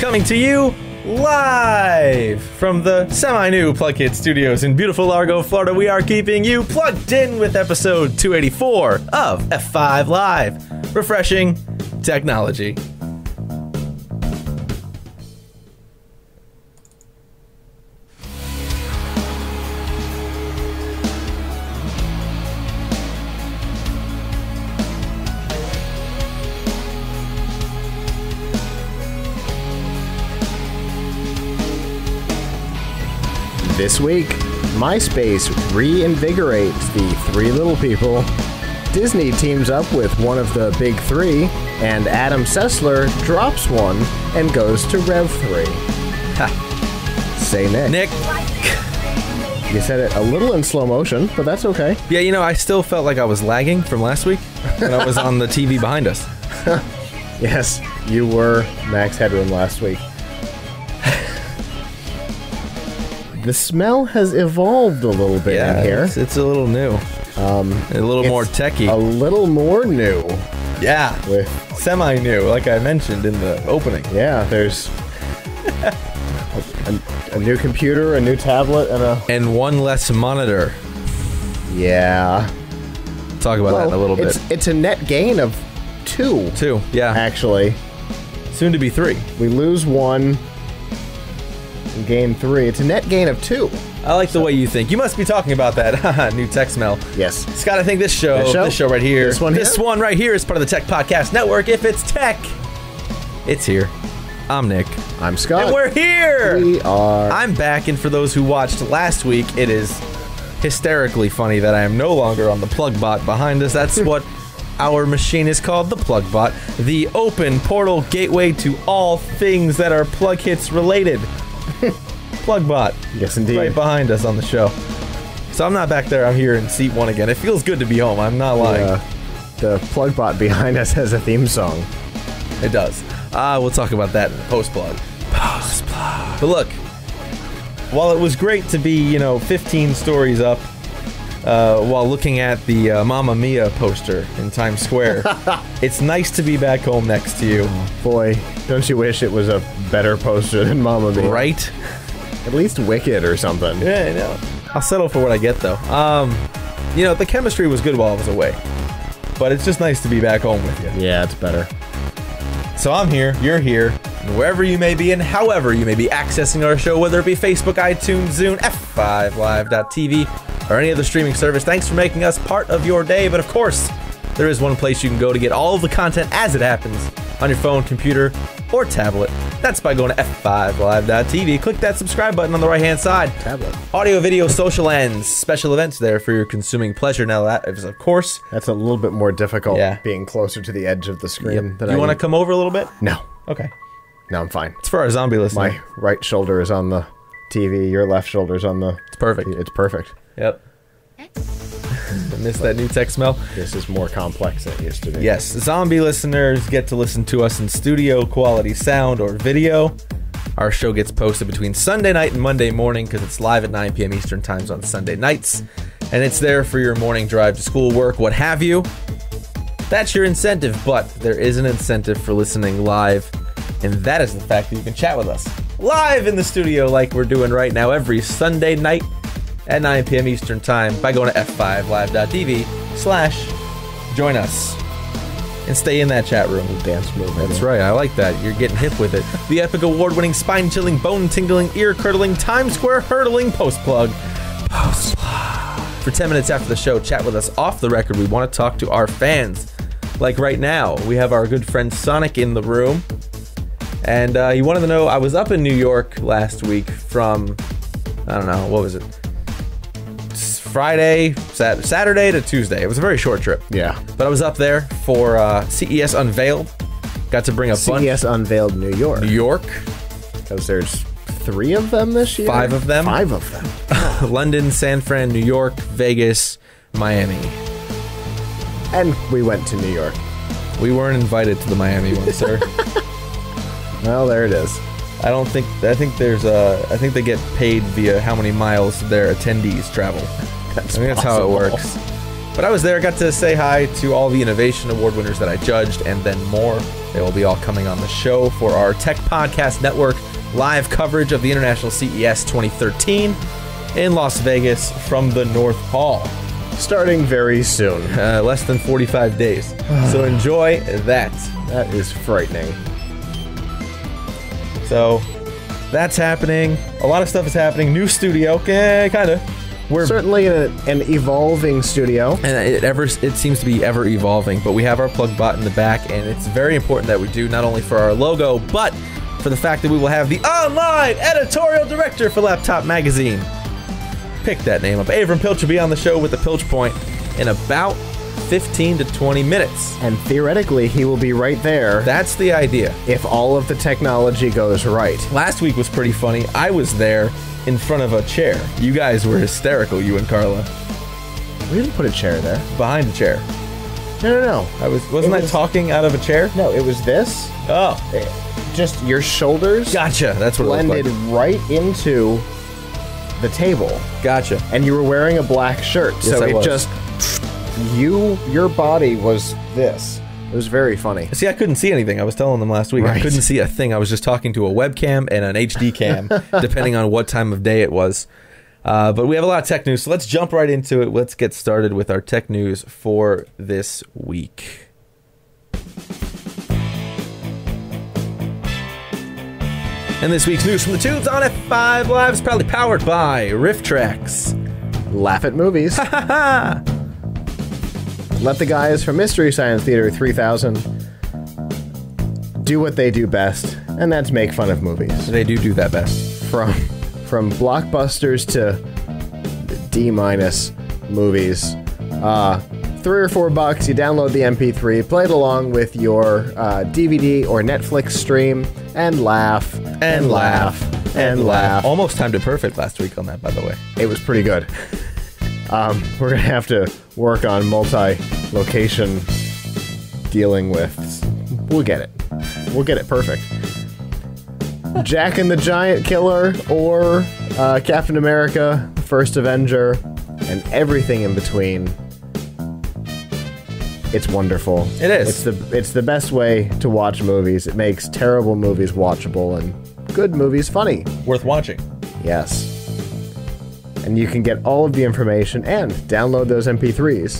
coming to you live from the semi-new Plug Hit Studios in beautiful Largo, Florida. We are keeping you plugged in with episode 284 of F5 Live. Refreshing technology. This week, Myspace reinvigorates the Three Little People, Disney teams up with one of the big three, and Adam Sessler drops one and goes to Rev 3. Ha. Say Nick. Nick. You said it a little in slow motion, but that's okay. Yeah, you know, I still felt like I was lagging from last week when I was on the TV behind us. Yes, you were Max Headroom last week. The smell has evolved a little bit in here. It's a little new. A little more techie. A little more new. Yeah, With semi-new, like I mentioned in the opening. Yeah, there's a new computer, a new tablet, And one less monitor. Yeah. Talk about that in a little bit. It's a net gain of two. Two, yeah. Actually. Soon to be three. We lose one and gain three. It's a net gain of two. I like the way you think. You must be talking about that new tech smell. Yes. Scott, I think this show right here, this one right here is part of the Tech Podcast Network. If it's tech, it's here. I'm Nick. I'm Scott. And we're here! We are. I'm back, and for those who watched last week, it is hysterically funny that I am no longer on the plug bot behind us. That's what our machine is called, the plug bot, the open portal gateway to all things that are plug hits related. Plug bot. Yes, indeed. Right behind us on the show. So I'm not back there, I'm here in seat one again. It feels good to be home, I'm not lying. The plug bot behind us has a theme song. It does. We'll talk about that in the post-plug. Post-plug. But look, while it was great to be, 15 stories up while looking at the Mamma Mia poster in Times Square, it's nice to be back home next to you. Oh, boy, don't you wish it was a better poster than Mamma Mia? Right? At least Wicked or something. Yeah, I know. I'll settle for what I get, though. The chemistry was good while I was away. But it's just nice to be back home with you. Yeah, it's better. So I'm here, you're here, and wherever you may be and however you may be accessing our show, whether it be Facebook, iTunes, Zune, F5Live.tv, or any other streaming service, thanks for making us part of your day. But of course, there is one place you can go to get all of the content as it happens on your phone, computer, or tablet. That's by going to F5Live.tv. Click that subscribe button on the right-hand side. Tablet. Audio, video, social, and special events there for your consuming pleasure. Now that is, of course... That's a little bit more difficult, Yeah. being closer to the edge of the screen. You want to come over a little bit? No. Okay. No, I'm fine. It's for our zombie listener. My right shoulder is on the TV, your left shoulder's on the... It's perfect. It's perfect. Yep. I missed that new tech smell. This is more complex than it used to be. Yes, zombie listeners get to listen to us in studio quality sound or video. Our show gets posted between Sunday night and Monday morning because it's live at 9 p.m. Eastern times on Sunday nights. And it's there for your morning drive to school, work, what have you. That's your incentive, but there is an incentive for listening live, and that is the fact that you can chat with us live in the studio like we're doing right now every Sunday night at 9 p.m. Eastern Time by going to f5live.tv/join us and stay in that chat room. Dance movement. That's right, I like that. You're getting hip with it. The epic award-winning, spine-chilling, bone-tingling, ear-curdling, Times Square hurdling post-plug. Post-plug. For 10 minutes after the show, chat with us off the record. We want to talk to our fans. Like right now, we have our good friend Sonic in the room. And he wanted to know, I was up in New York last week from, I don't know, what was it? Friday, Saturday to Tuesday. It was a very short trip. Yeah. But I was up there for CES Unveiled. Got to bring a bunch. CES Unveiled New York. New York. Because there's 3 of them this year? 5 of them. 5 of them. London, San Fran, New York, Vegas, Miami. And we went to New York. We weren't invited to the Miami one, sir. Well, there it is. I think they get paid via how many miles their attendees travel. I think that's how it works. But I was there, got to say hi to all the Innovation Award winners that I judged, and then more. They will be all coming on the show for our Tech Podcast Network live coverage of the International CES 2013 in Las Vegas from the North Hall. Starting very soon. Less than 45 days. So enjoy that. That is frightening. So that's happening. A lot of stuff is happening. New studio, kind of. We're certainly an evolving studio, and it seems to be ever evolving. But we have our plug bot in the back, and it's very important that we do, not only for our logo, but for the fact that we will have the online editorial director for Laptop Magazine. Pick that name up. Avram Pilch will be on the show with the Pilch Point in about 15 to 20 minutes. And theoretically, he will be right there. That's the idea. If all of the technology goes right. Last week was pretty funny. I was there in front of a chair. You guys were hysterical, you and Carla. We didn't put a chair there. Behind the chair. No. Wasn't I talking out of a chair? No, it was this. Oh. Just your shoulders. Gotcha. That's what it blended looked like. right into the table. Gotcha. And you were wearing a black shirt. Yes, so I it was. just... Your body was this. It was very funny. See, I couldn't see anything. I was telling them last week. Right. I couldn't see a thing. I was just talking to a webcam and an HD cam, depending on what time of day it was. But we have a lot of tech news, so let's jump right into it. Let's get started with our tech news for this week. And this week's news from the tubes on F5 Live is proudly powered by Riff Tracks. Laugh at movies. Let the guys from Mystery Science Theater 3000 do what they do best, and that's make fun of movies. They do that best. From blockbusters to D- movies. $3 or $4, you download the MP3, play it along with your DVD or Netflix stream, and laugh, and laugh, and laugh. Almost timed it perfect last week on that, by the way. It was pretty good. We're going to have to work on multi-location dealing with. We'll get it. We'll get it perfect. Jack and the Giant Killer or Captain America, First Avenger, and everything in between. It's wonderful. It is. It's the best way to watch movies. It makes terrible movies watchable and good movies funny. Worth watching. Yes. And you can get all of the information and download those MP3s.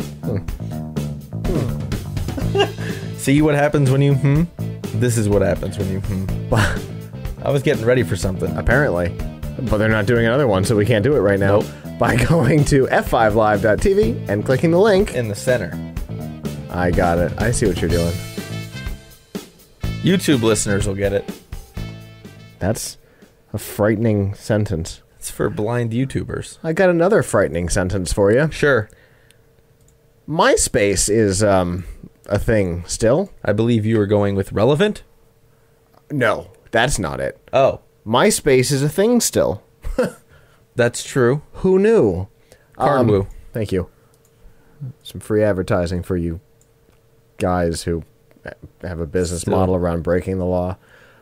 See what happens when you This is what happens when you I was getting ready for something. Apparently. But they're not doing another one, so we can't do it right now. Nope. By going to f5live.tv and clicking the link. In the center. I got it. I see what you're doing. YouTube listeners will get it. That's a frightening sentence. It's for blind YouTubers. I got another frightening sentence for you. Sure. Myspace is a thing still. I believe you were going with relevant? No, that's not it. Oh. MySpace is a thing still. That's true. Who knew? Cardwoo. Thank you. Some free advertising for you guys who have a business model around breaking the law.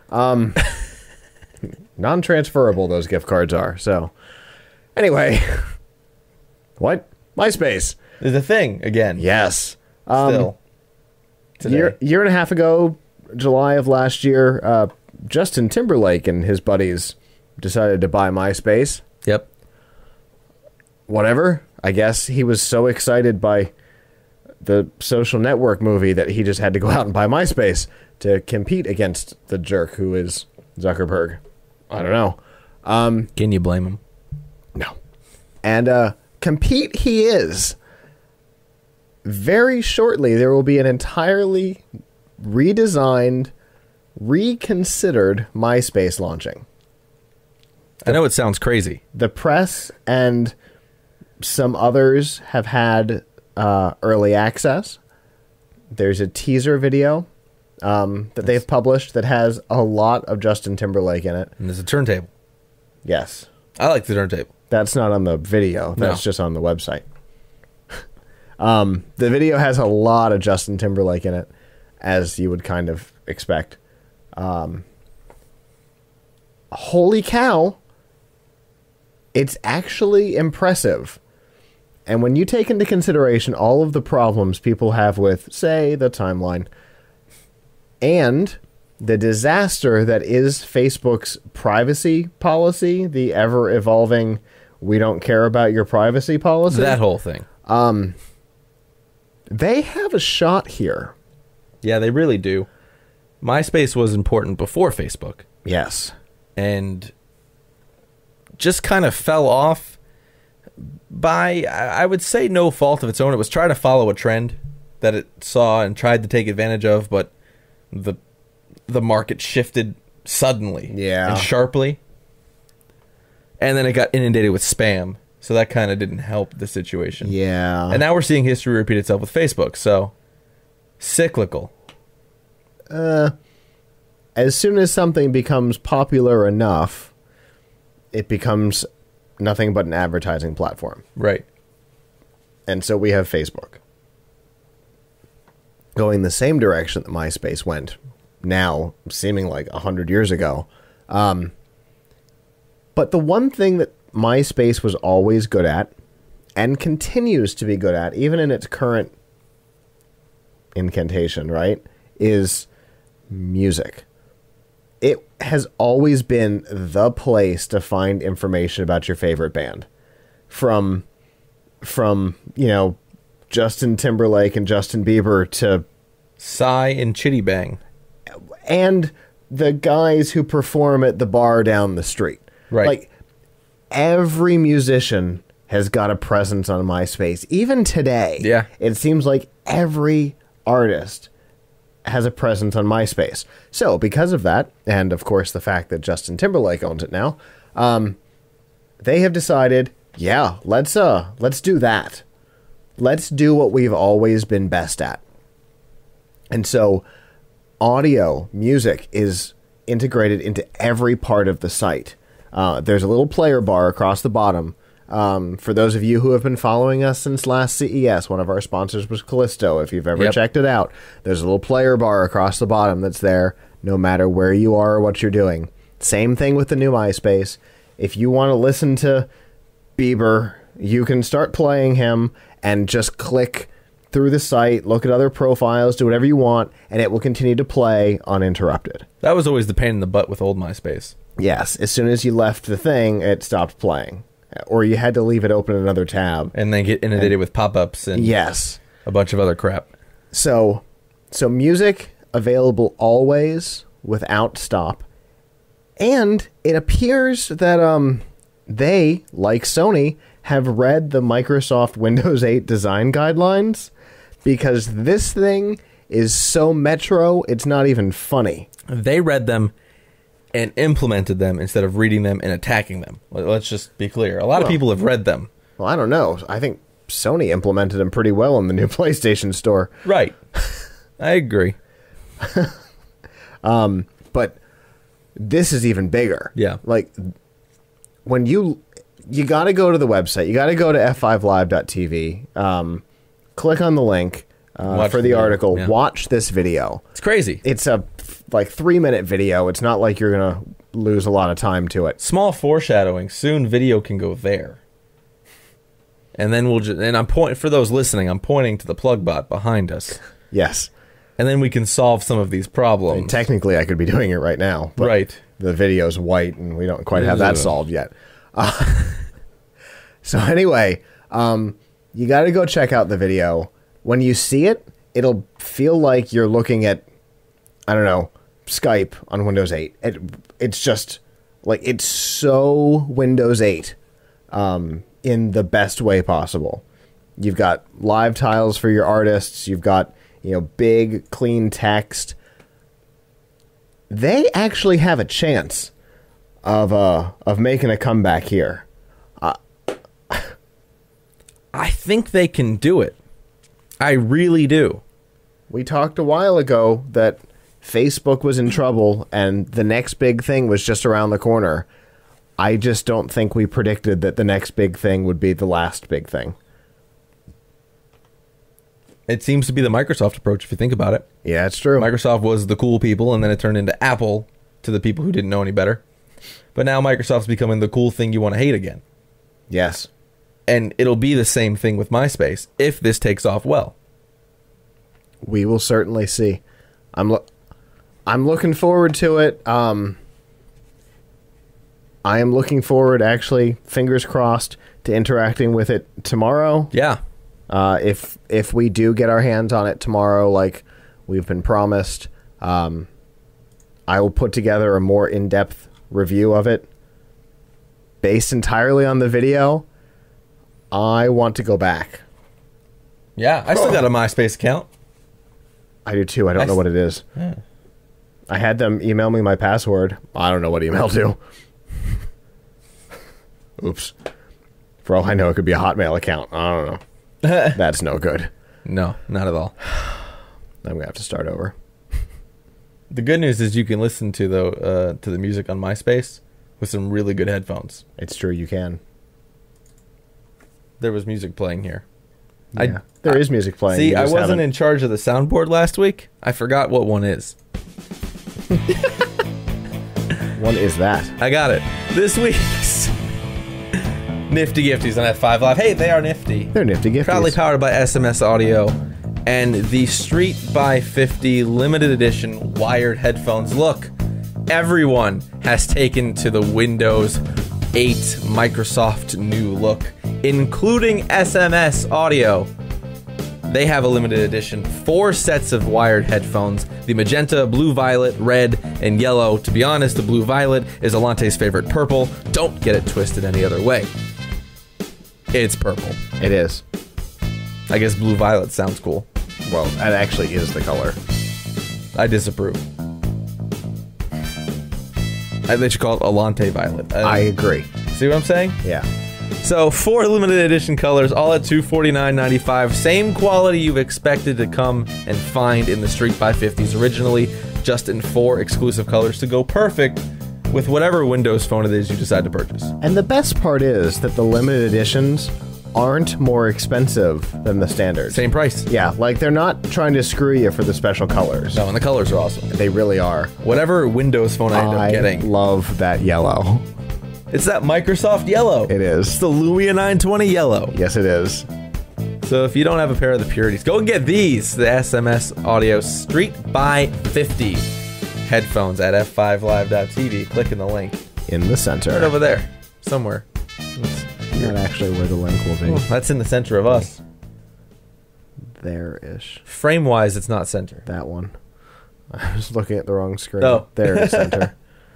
Non-transferable those gift cards are. So, anyway. What? MySpace. Is a thing again. Yes. Still. Year and a half ago, July of last year, Justin Timberlake and his buddies decided to buy MySpace. Yep. Whatever. I guess he was so excited by the social network movie that he just had to go out and buy MySpace to compete against the jerk who is Zuckerberg. I don't know. Can you blame him? No. And compete he is. Very shortly, there will be an entirely redesigned, reconsidered MySpace launching. I know it sounds crazy. The press and some others have had early access. There's a teaser video that they've published that has a lot of Justin Timberlake in it. And there's a turntable. Yes. I like the turntable. That's not on the video. That's just on the website. The video has a lot of Justin Timberlake in it, as you would kind of expect. Holy cow. It's actually impressive. And when you take into consideration all of the problems people have with, say, the timeline, and the disaster that is Facebook's privacy policy, the ever-evolving, we don't care about your privacy policy. That whole thing. They have a shot here. Yeah, they really do. MySpace was important before Facebook. Yes. And just kind of fell off by, I would say, no fault of its own. It was trying to follow a trend that it saw and tried to take advantage of, but the market shifted suddenly and sharply. And then it got inundated with spam. So that kind of didn't help the situation. Yeah. And now we're seeing history repeat itself with Facebook. So, cyclical. As soon as something becomes popular enough, it becomes nothing but an advertising platform. Right. And so we have Facebook going the same direction that MySpace went now, seeming like 100 years ago. But the one thing that MySpace was always good at, and continues to be good at, even in its current incantation, right, is music. It has always been the place to find information about your favorite band. From you know, Justin Timberlake and Justin Bieber to Psy and Chitty Bang. And the guys who perform at the bar down the street. Right. Like, every musician has got a presence on MySpace. Even today, Yeah. It seems like every artist has a presence on MySpace. So, because of that, and of course the fact that Justin Timberlake owns it now, they have decided, yeah, let's do that. Let's do what we've always been best at. And so, audio, music is integrated into every part of the site. There's a little player bar across the bottom. For those of you who have been following us since last CES, one of our sponsors was Callisto. If you've ever checked it out, there's a little player bar across the bottom that's there no matter where you are or what you're doing. Same thing with the new MySpace. If you want to listen to Bieber, you can start playing him and just click through the site, look at other profiles, do whatever you want, and it will continue to play uninterrupted. That was always the pain in the butt with old MySpace. Yes, as soon as you left the thing, it stopped playing. Or you had to leave it open in another tab. And then get inundated with pop-ups and a bunch of other crap. So music available always without stop. And it appears that they, like Sony, have read the Microsoft Windows 8 design guidelines, because this thing is so metro, it's not even funny. They read them and implemented them instead of reading them and attacking them. Let's just be clear. A lot of people have read them. Well, I don't know. I think Sony implemented them pretty well in the new PlayStation Store. Right. I agree. But this is even bigger. Yeah. Like, when you got to go to the website. You got to go to f5live.tv. Click on the link for the article. Yeah. Watch this video. It's crazy. It's a 3-minute video. It's not like you're going to lose a lot of time to it. Small foreshadowing. Soon video can go there. And then we'll and I'm pointing, for those listening, I'm pointing to the plug bot behind us. Yes. And then we can solve some of these problems. I mean, technically, I could be doing it right now. But right. The video's white, and we don't quite have that solved yet. So anyway, you got to go check out the video. When you see it, it'll feel like you're looking at, I don't know, Skype on Windows 8. It's just, like, it's so Windows 8 in the best way possible. You've got live tiles for your artists. You've got, big, clean text. They actually have a chance of making a comeback here. I think they can do it. I really do. We talked a while ago that Facebook was in trouble and the next big thing was just around the corner. I just don't think we predicted that the next big thing would be the last big thing. It seems to be the Microsoft approach, if you think about it. Yeah, it's true. Microsoft was the cool people, and then it turned into Apple to the people who didn't know any better. But now Microsoft's becoming the cool thing you want to hate again. Yes. And it'll be the same thing with MySpace if this takes off well. We will certainly see. I'm looking forward to it. I am looking forward, actually, fingers crossed, to interacting with it tomorrow. Yeah. If we do get our hands on it tomorrow, like we've been promised, I will put together a more in-depth review of it based entirely on the video. I want to go back. Yeah, I still got a MySpace account. I do too. I don't know what it is. Yeah. I had them email me my password. I don't know what email to. Oops. For all I know, it could be a Hotmail account. I don't know. That's no good. No, not at all. I'm going to have to start over. The good news is you can listen to the music on MySpace with some really good headphones. It's true, you can. There was music playing here. Yeah, there is music playing. See, I wasn't in charge of the soundboard last week. I forgot what one is. What is that? I got it. This week's Nifty Gifties on F5 Live. Hey, they are nifty. They're nifty gifties. Proudly powered by SMS Audio and the Street by 50 limited edition wired headphones. Look, everyone has taken to the Windows 8 Microsoft new look, including SMS Audio. They have a limited edition, 4 sets of wired headphones, the magenta, blue violet, red, and yellow. To be honest, the blue violet is Alante's favorite purple. Don't get it twisted any other way. It's purple. It is. I guess blue violet sounds cool. Well, that actually is the color. I disapprove. They should call it Alante violet. I agree. See what I'm saying? Yeah. So 4 limited edition colors, all at $249.95. Same quality you've expected to come and find in the Street by 50s originally, just in 4 exclusive colors to go perfect with whatever Windows phone it is you decide to purchase. And the best part is that the limited editions aren't more expensive than the standards. Same price. Yeah, like they're not trying to screw you for the special colors. No, and the colors are awesome. They really are. Whatever Windows phone I end up getting. I love that yellow. It's that Microsoft yellow. It is. It's the Lumia 920 yellow. Yes, it is. So if you don't have a pair of the Purities, go and get these, the SMS Audio Street by 50 headphones at f5live.tv. Click in the link. In the center. Right over there. Somewhere. Not actually where the link will be. That's in the center of us. There-ish. Frame-wise, it's not center. That one. I was looking at the wrong screen. Oh. There is center.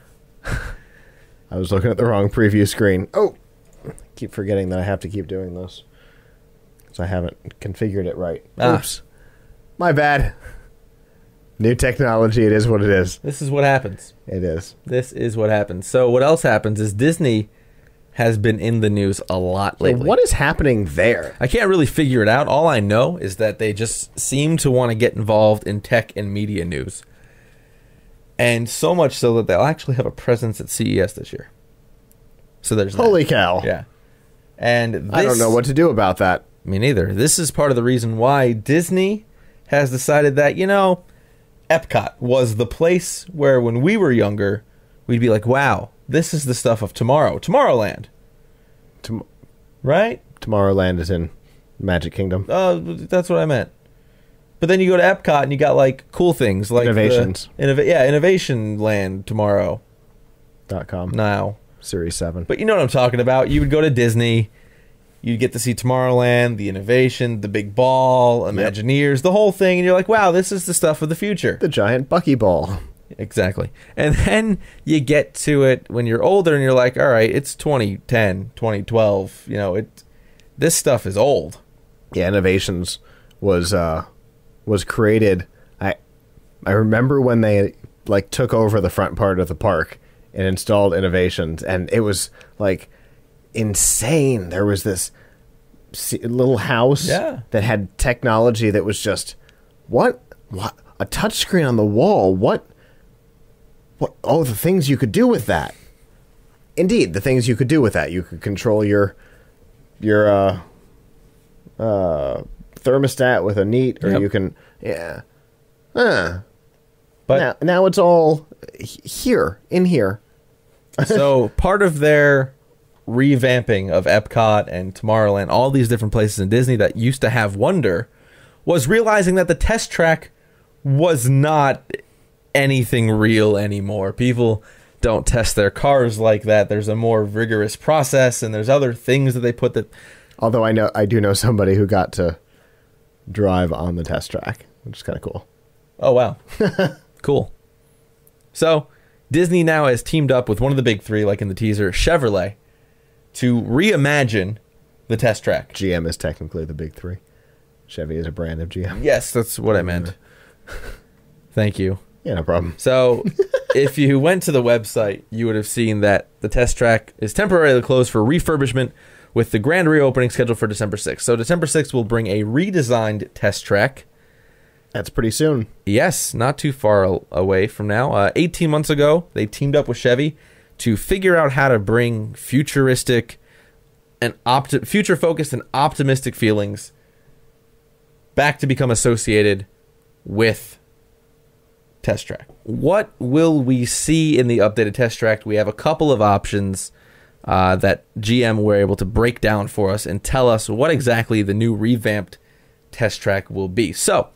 I was looking at the wrong preview screen. Oh! I keep forgetting that I have to keep doing this. Because I haven't configured it right. Oops. My bad. New technology, it is what it is. This is what happens. It is. This is what happens. So what else happens is Disney has been in the news a lot lately. So what is happening there? I can't really figure it out. All I know is that they just seem to want to get involved in tech and media news. And so much so that they'll actually have a presence at CES this year. So there's Holy cow. Yeah. And I don't know what to do about that. Me neither. This is part of the reason why Disney has decided that, you know, Epcot was the place where when we were younger, we'd be like, wow, this is the stuff of tomorrow. Tomorrowland. Right? Tomorrowland is in Magic Kingdom. That's what I meant. But then you go to Epcot and you got like cool things like Innovations. Innovation Land tomorrow. .com. Now. Series 7. But you know what I'm talking about. You would go to Disney. You'd get to see Tomorrowland, the Innovation, the Big Ball, Imagineers, the whole thing. And you're like, wow, this is the stuff of the future. The giant Buckyball. Exactly. And then you get to it when you're older and you're like, all right, it's 2010, 2012. You know, this stuff is old. Yeah, Innovations was created. I remember when they like took over the front part of the park and installed Innovations, and it was like insane. There was this little house that had technology that was just what a touchscreen on the wall. What? Oh, the things you could do with that. Indeed, the things you could do with that. You could control your thermostat with a neat, or you can But now it's all in here. So part of their revamping of Epcot and Tomorrowland, all these different places in Disney that used to have wonder, was realizing that the test track was not anything real anymore. People don't test their cars like that. There's a more rigorous process, and there's other things that they put that... Although I do know somebody who got to drive on the test track, which is kind of cool. Oh, wow. Cool. So, Disney now has teamed up with one of the big three, like in the teaser, Chevrolet, to reimagine the test track. GM is technically the big three. Chevy is a brand of GM. Yes, that's what I meant. Thank you. Yeah, no problem. So, if you went to the website, you would have seen that the test track is temporarily closed for refurbishment, with the grand reopening scheduled for December 6th. So, December 6th will bring a redesigned test track. That's pretty soon. Yes, not too far away from now. 18 months ago, they teamed up with Chevy to figure out how to bring futuristic and future-focused and optimistic feelings back to become associated with test track. What will we see in the updated test track? We have a couple of options that GM were able to break down for us and tell us what exactly the new revamped test track will be. So,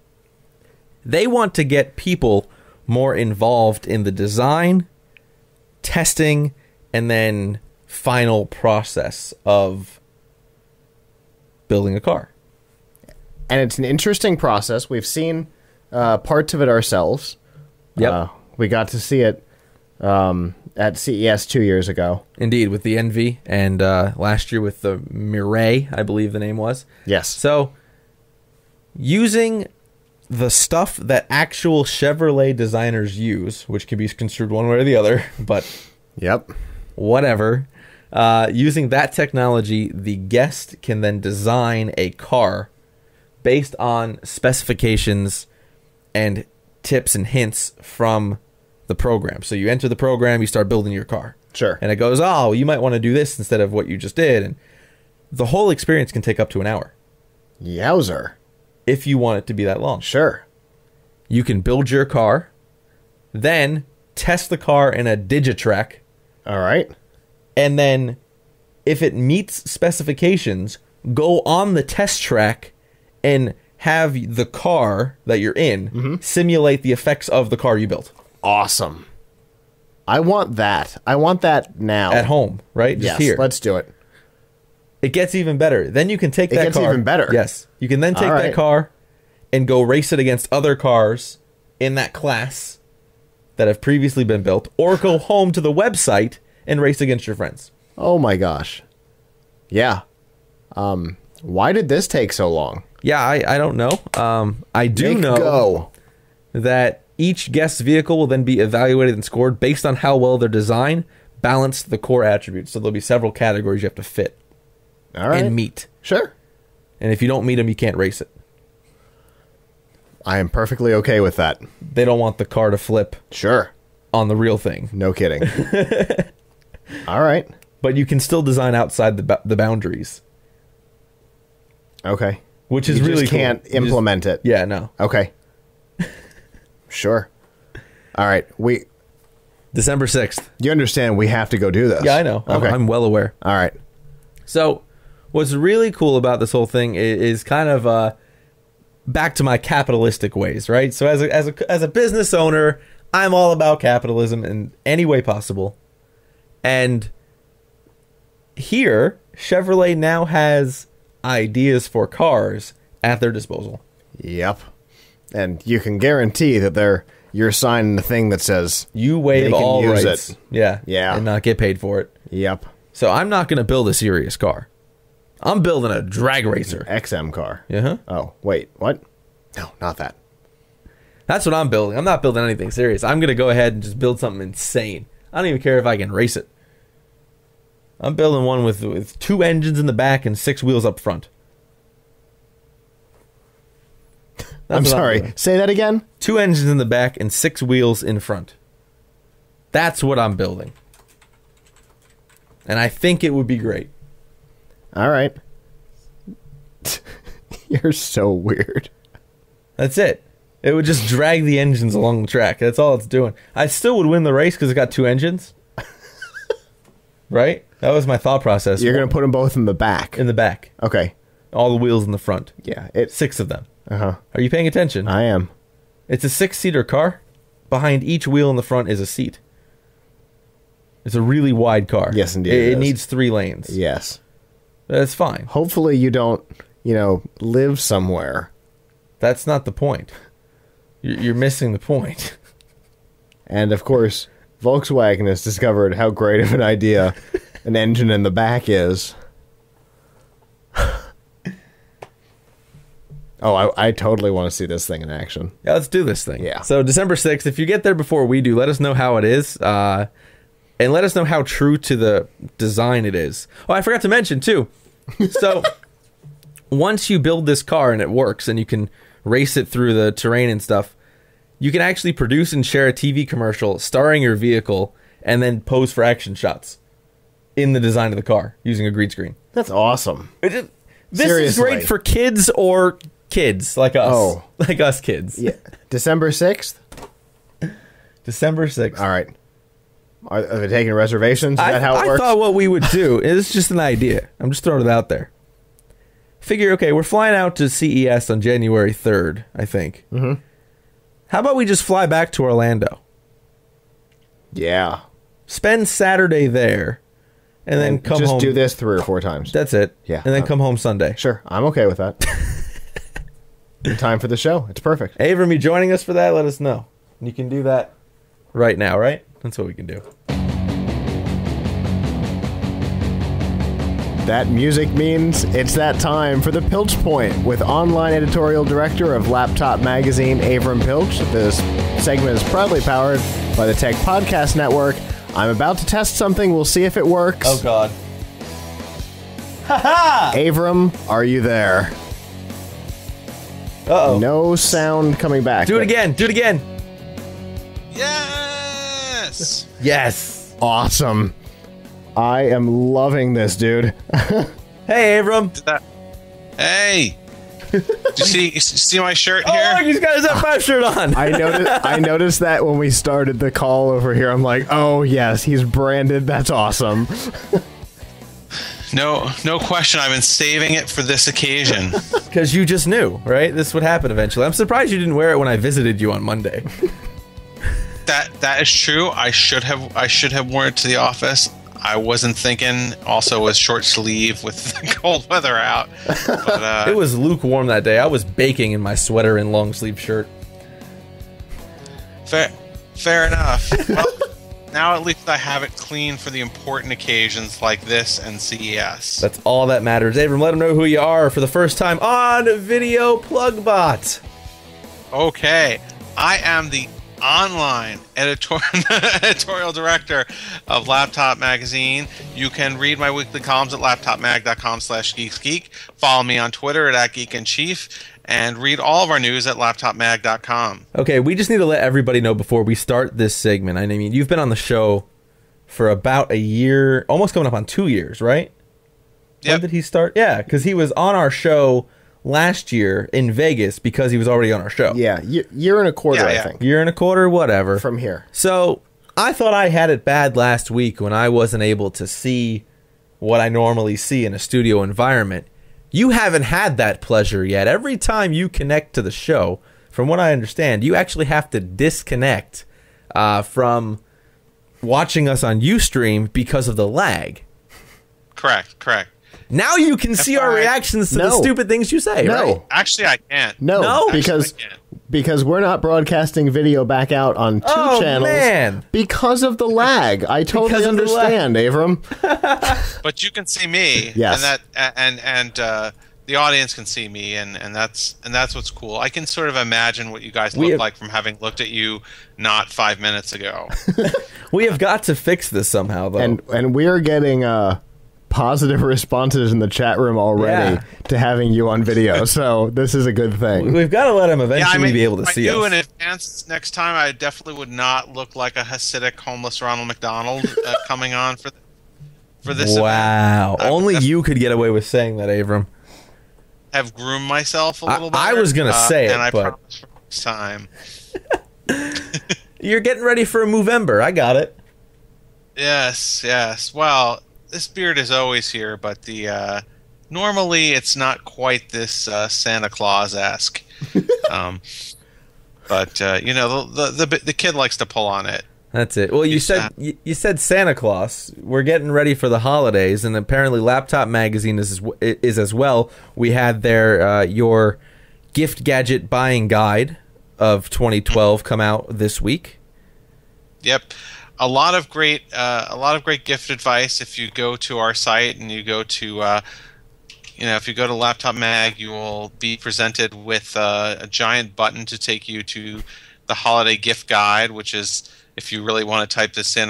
they want to get people more involved in the design, testing, and then final process of building a car. And it's an interesting process. We've seen parts of it ourselves. Yep. We got to see it at CES 2 years ago. Indeed, with the Envy, and last year with the Mirai, I believe the name was. Yes. So, using the stuff that actual Chevrolet designers use, which can be construed one way or the other, but yep, whatever. Using that technology, the guest can then design a car based on specifications and tips and hints from the program. So you enter the program, you start building your car. Sure. And it goes, oh, you might want to do this instead of what you just did. And the whole experience can take up to an hour. Yowzer. If you want it to be that long. Sure. You can build your car, then test the car in a Digitrack. All right. And then, if it meets specifications, go on the test track and have the car that you're in simulate the effects of the car you built. Awesome. I want that. I want that now. At home, right? Just yes, here. Let's do it. It gets even better. Then you can take that car. It gets even better. Yes. You can then take that car and go race it against other cars in that class that have previously been built, or go home to the website and race against your friends. Oh my gosh. Yeah. Why did this take so long? Yeah, I don't know. I do know that each guest's vehicle will then be evaluated and scored based on how well their design balanced the core attributes. So there'll be several categories you have to fit. All right. And meet. Sure. And if you don't meet them, you can't race it. I am perfectly okay with that. They don't want the car to flip. Sure. On the real thing. No kidding. All right. But you can still design outside the boundaries. Okay. Which is you really just can't implement it. Yeah, no. Okay. Sure. All right. December 6th. You understand we have to go do this. Yeah, I know. Okay. I'm well aware. All right. So, what's really cool about this whole thing is kind of back to my capitalistic ways, right? So, as a business owner, I'm all about capitalism in any way possible. And here, Chevrolet now has ideas for cars at their disposal. Yep. And you can guarantee that you're signing the thing that says you waive all rights. It. Yeah. Yeah. And not get paid for it. Yep. So I'm not going to build a serious car. I'm building a drag racer. XM car. Uh-huh. Oh, wait. What? No, not that. That's what I'm building. I'm not building anything serious. I'm going to go ahead and just build something insane. I don't even care if I can race it. I'm building one with 2 engines in the back and 6 wheels up front. I'm sorry. Say that again? 2 engines in the back and 6 wheels in front. That's what I'm building. And I think it would be great. All right. You're so weird. That's it. It would just drag the engines along the track. That's all it's doing. I still would win the race because it got 2 engines. Right? That was my thought process. You're going to put them both in the back. In the back. Okay. All the wheels in the front. Yeah. 6 of them. Uh-huh. Are you paying attention? I am. It's a 6-seater car. Behind each wheel in the front is a seat. It's a really wide car. Yes, indeed. It needs 3 lanes. Yes. That's fine. Hopefully you don't, live somewhere. That's not the point. You're missing the point. And, of course, Volkswagen has discovered how great of an idea an engine in the back is. Oh, I totally want to see this thing in action. Yeah, let's do this thing. Yeah. So December 6th, if you get there before we do, let us know how it is. And let us know how true to the design it is. Oh, I forgot to mention, too. So once you build this car and it works and you can race it through the terrain and stuff, you can actually produce and share a TV commercial starring your vehicle and then pose for action shots in the design of the car using a green screen. That's awesome. This Seriously. is great for kids or kids like us. Oh. Like us kids. Yeah. December 6th? December 6th. All right. Are they taking reservations? Is that how it works? I thought what we would do, it's just an idea. I'm just throwing it out there. Figure, okay, we're flying out to CES on January 3rd, I think. Mm-hmm. How about we just fly back to Orlando? Yeah. Spend Saturday there, and then come just home. do this 3 or 4 times. That's it. Yeah. And then come home Sunday. Sure. I'm okay with that. In time for the show. It's perfect. Avram, you joining us for that? Let us know. You can do that right now, right? That's what we can do. That music means it's that time for the Pilch Point with online editorial director of Laptop Magazine, Avram Pilch. This segment is proudly powered by the Tech Podcast Network. I'm about to test something. We'll see if it works. Oh, God. Ha-ha! Avram, are you there? Uh-oh. No sound coming back. Do it again. Do it again. Yes! Yes. Awesome. I am loving this, dude. Hey, Avram. Hey! Did you see my shirt Oh, here? look, he's got his F5 shirt on. I noticed that when we started the call over here. I'm like, oh, yes, he's branded. That's awesome. No question. I've been saving it for this occasion. Because you just knew, right? This would happen eventually. I'm surprised you didn't wear it when I visited you on Monday. That is true. I should have worn it to the office. I wasn't thinking. Also, was short sleeve with the cold weather out. But, It was lukewarm that day. I was baking in my sweater and long sleeve shirt. fair enough. Well, now at least I have it clean for the important occasions like this and CES. That's all that matters. Avram, let them know who you are for the first time on Video Plugbot. Okay, I am the online editorial director of Laptop Magazine. You can read my weekly columns at laptopmag.com/geeksgeek. Follow me on Twitter at @geekinchief, and read all of our news at laptopmag.com. Okay, we just need to let everybody know before we start this segment. I mean, you've been on the show for about a year, almost coming up on 2 years, right? Yep. When did he start? Yeah, because he was on our show last year in Vegas because he was already on our show. Yeah, year and a quarter, I think. Year and a quarter, whatever. From here. So I thought I had it bad last week when I wasn't able to see what I normally see in a studio environment. You haven't had that pleasure yet. Every time you connect to the show, from what I understand, you actually have to disconnect from watching us on Ustream because of the lag. Correct. Now you can see our reactions to the stupid things you say, right? Actually, I can't. No, Actually, because we're not broadcasting video back out on two channels man. because of the lag. I totally understand, Avram. But you can see me, Yes. and the audience can see me, and that's what's cool. I can sort of imagine what you guys look like from having looked at you not 5 minutes ago. We have got to fix this somehow, though. And we are getting positive responses in the chat room already to having you on video, so this is a good thing. We've got to let him eventually be able to see us. If I knew in advance next time, I definitely would not look like a Hasidic homeless Ronald McDonald coming on for this Wow. event. Only you could get away with saying that, Avram. Have groomed myself a little bit. I was going to say it, and I but promise for next time. You're getting ready for a Movember. I got it. Yes. Well, the spirit is always here, but the normally it's not quite this Santa Claus-esque. um, but the kid likes to pull on it. That's it. Well, you said Santa Claus. We're getting ready for the holidays, and apparently Laptop Magazine is as well. We had their your gift gadget buying guide of 2012 come out this week. Yep, a lot of great gift advice. If you go to our site and you go to if you go to Laptop Mag, you will be presented with a giant button to take you to the holiday gift guide, which is, if you really want to type this in,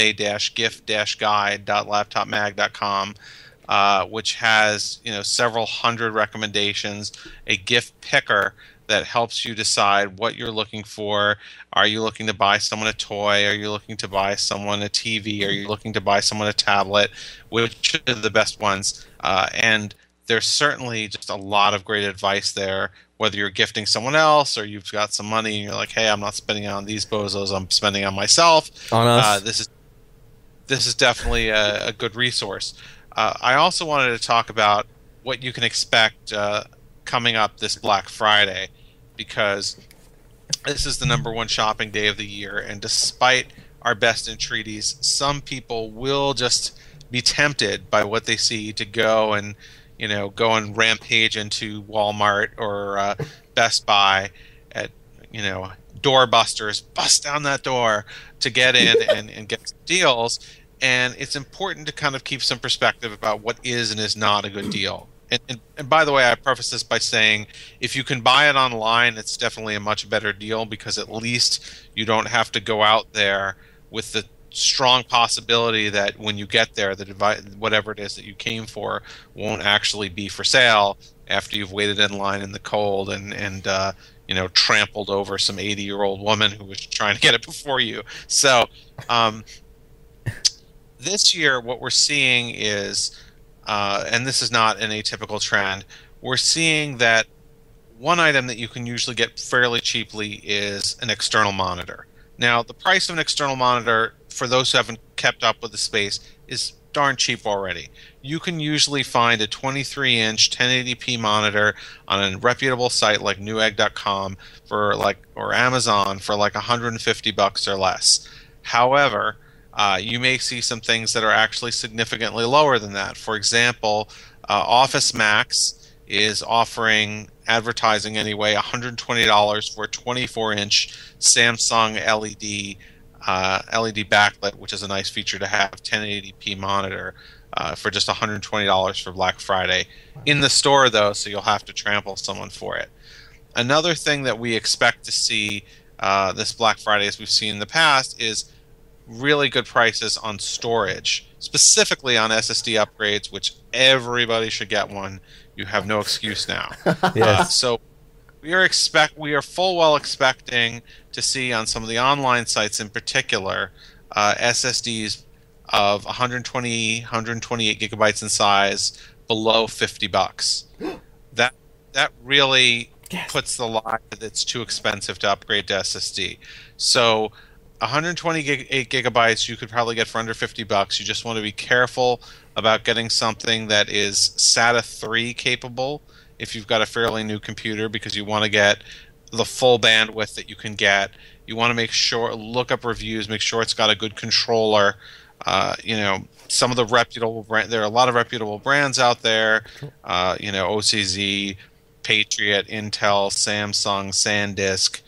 holiday-gift-guide.laptopmag.com, which has several hundred recommendations, a gift picker that helps you decide what you're looking for. Are you looking to buy someone a toy? Are you looking to buy someone a TV? Are you looking to buy someone a tablet? Which are the best ones? And there's certainly just a lot of great advice there, whether you're gifting someone else or you've got some money and you're like, hey, I'm not spending it on these bozos, I'm spending on myself. On us. This is definitely a good resource. I also wanted to talk about what you can expect coming up this Black Friday, because this is the number 1 shopping day of the year, and despite our best entreaties, some people will just be tempted by what they see to go and rampage into Walmart or Best Buy at doorbusters, bust down that door to get in and get some deals. And it's important to kind of keep some perspective about what is and is not a good deal. And by the way, I preface this by saying, if you can buy it online, it's definitely a much better deal, because at least you don't have to go out there with the strong possibility that when you get there, the device, whatever it is that you came for, won't actually be for sale after you've waited in line in the cold and trampled over some 80-year-old woman who was trying to get it before you. So this year, what we're seeing is, and this is not an atypical trend, we're seeing that one item that you can usually get fairly cheaply is an external monitor. Now, the price of an external monitor, for those who haven't kept up with the space, is darn cheap already. You can usually find a 23-inch 1080p monitor on a reputable site like Newegg.com or Amazon for like $150 or less. However, you may see some things that are actually significantly lower than that. For example, Office Max is offering, advertising anyway, $120 for a 24-inch Samsung LED backlit, which is a nice feature to have, 1080p monitor, for just $120 for Black Friday. In the store, though, so you'll have to trample someone for it. Another thing that we expect to see this Black Friday, as we've seen in the past, is really good prices on storage, specifically on SSD upgrades, which everybody should get one. You have no excuse now. Yes. So we are full well expecting to see on some of the online sites in particular SSDs of 120, 128 gigabytes in size below $50. That really puts the lie that it's too expensive to upgrade to SSD. So 128 gigabytes you could probably get for under $50. You just want to be careful about getting something that is SATA 3 capable if you've got a fairly new computer, because you want to get the full bandwidth that you can get. You want to make sure, look up reviews, make sure it's got a good controller. Some of the reputable there are a lot of reputable brands out there. OCZ, Patriot, Intel, Samsung, SanDisk.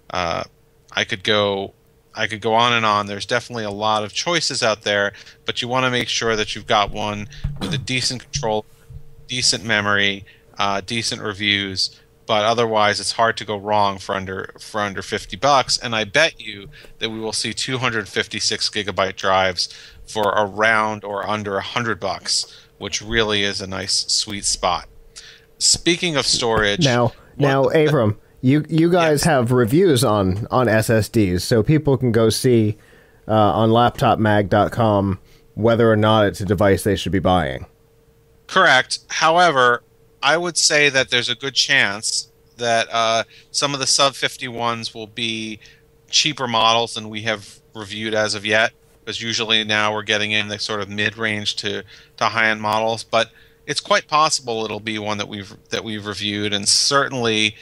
I could go on and on. There's definitely a lot of choices out there, but you want to make sure that you've got one with a decent control, decent memory, decent reviews. But otherwise, it's hard to go wrong for under $50. And I bet you that we will see 256 gigabyte drives for around or under $100, which really is a nice sweet spot. Speaking of storage, now, Avram, you guys have reviews on SSDs, so people can go see on laptopmag.com whether or not it's a device they should be buying. Correct. However, I would say that there's a good chance that some of the sub 50 ones will be cheaper models than we have reviewed as of yet. because usually now we're getting in the sort of mid-range to high-end models. But it's quite possible it'll be one that we've reviewed, and certainly,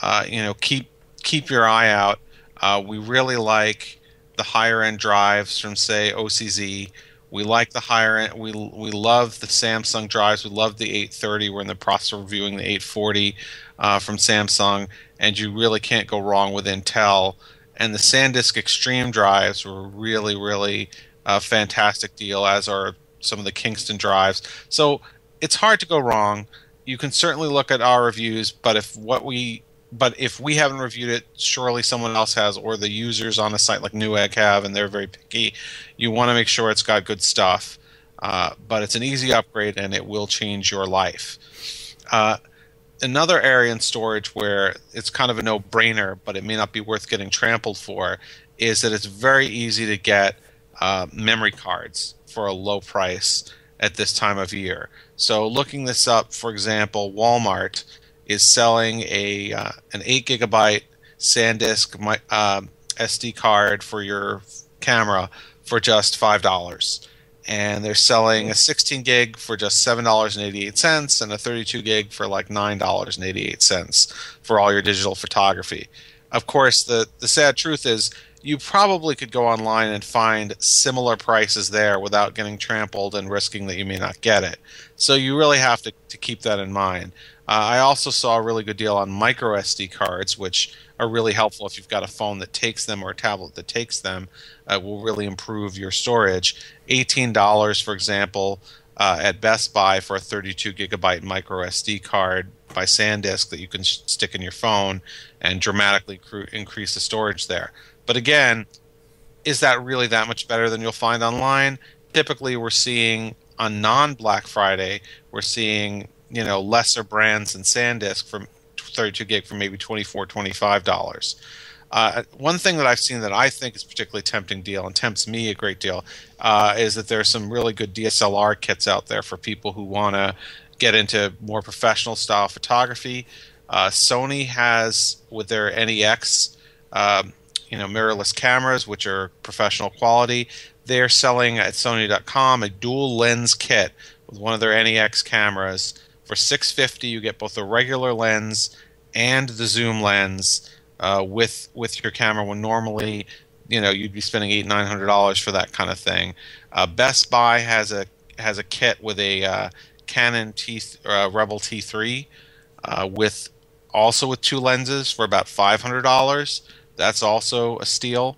keep your eye out. We really like the higher end drives from, say, OCZ. We like the higher end. We love the Samsung drives. We love the 830. We're in the process of reviewing the 840 from Samsung, and you really can't go wrong with Intel. And the SanDisk Extreme drives were really, really a fantastic deal, as are some of the Kingston drives. So it's hard to go wrong. You can certainly look at our reviews, but if we haven't reviewed it, surely someone else has, or the users on a site like Newegg have, and they're very picky. You want to make sure it's got good stuff. But it's an easy upgrade, and it will change your life. Another area in storage where it's kind of a no-brainer, but it may not be worth getting trampled for, is that it's very easy to get memory cards for a low price at this time of year. So looking this up, for example, Walmart is selling an 8 gigabyte SanDisk SD card for your camera for just $5. And they're selling a 16 gig for just $7.88 and a 32 gig for like $9.88 for all your digital photography. Of course, the sad truth is you probably could go online and find similar prices there without getting trampled and risking that you may not get it. So you really have to keep that in mind. I also saw a really good deal on micro SD cards, which are really helpful if you've got a phone that takes them or a tablet that takes them. Will really improve your storage. $18, for example, at Best Buy for a 32 gigabyte micro SD card by SanDisk that you can stick in your phone and dramatically increase the storage there. But again, is that really that much better than you'll find online? Typically, we're seeing on non-Black Friday, we're seeing lesser brands than SanDisk from 32 gig for maybe $24, $25. One thing that I've seen that I think is particularly tempting deal and tempts me a great deal is that there's some really good DSLR kits out there for people who want to get into more professional style photography. Sony has, with their NEX, mirrorless cameras, which are professional quality. They're selling at Sony.com a dual lens kit with one of their NEX cameras. For $650, you get both the regular lens and the zoom lens with your camera, when normally you'd be spending $800-900 for that kind of thing. Best Buy has a kit with a Canon Rebel T3 with two lenses for about $500. That's also a steal.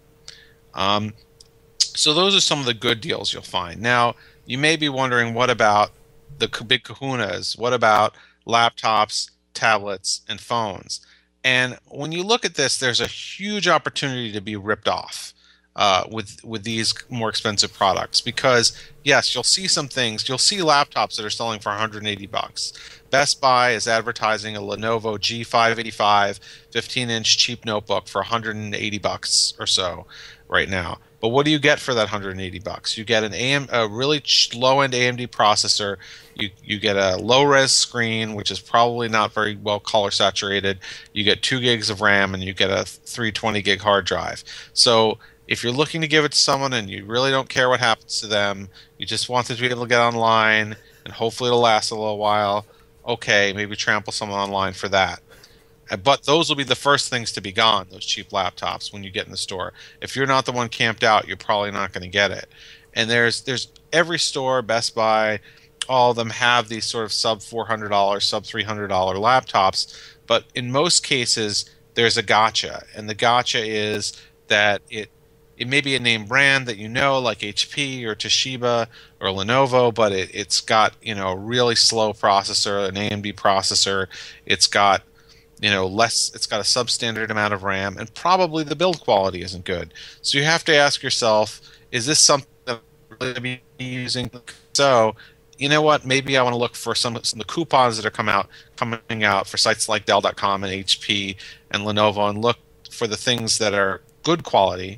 So those are some of the good deals you'll find. Now, you may be wondering, what about the big kahunas? What about laptops, tablets, and phones? And when you look at this, there's a huge opportunity to be ripped off with these more expensive products, because yes, you'll see some things. You'll see laptops that are selling for $180. Best Buy is advertising a Lenovo G585 15-inch cheap notebook for $180 or so right now. But what do you get for that $180? You get a really low-end AMD processor. You get a low-res screen, which is probably not very well color saturated. You get 2 gigs of RAM, and you get a 320 gig hard drive. So if you're looking to give it to someone and you really don't care what happens to them, you just want them to be able to get online and hopefully it'll last a little while, okay, maybe trample someone online for that. But those will be the first things to be gone, those cheap laptops, when you get in the store. If you're not the one camped out, you're probably not going to get it. And there's every store, Best Buy, all of them have these sort of sub $400, sub $300 laptops. But in most cases, there's a gotcha. And the gotcha is that it may be a name brand that like HP or Toshiba or Lenovo, but it's got a really slow processor, an AMD processor. It's got it's got a substandard amount of RAM, and probably the build quality isn't good. So you have to ask yourself, is this something that I'm really going to be using? So, you know what? Maybe I want to look for some of the coupons that are coming out for sites like Dell.com and HP and Lenovo, and look for the things that are good quality.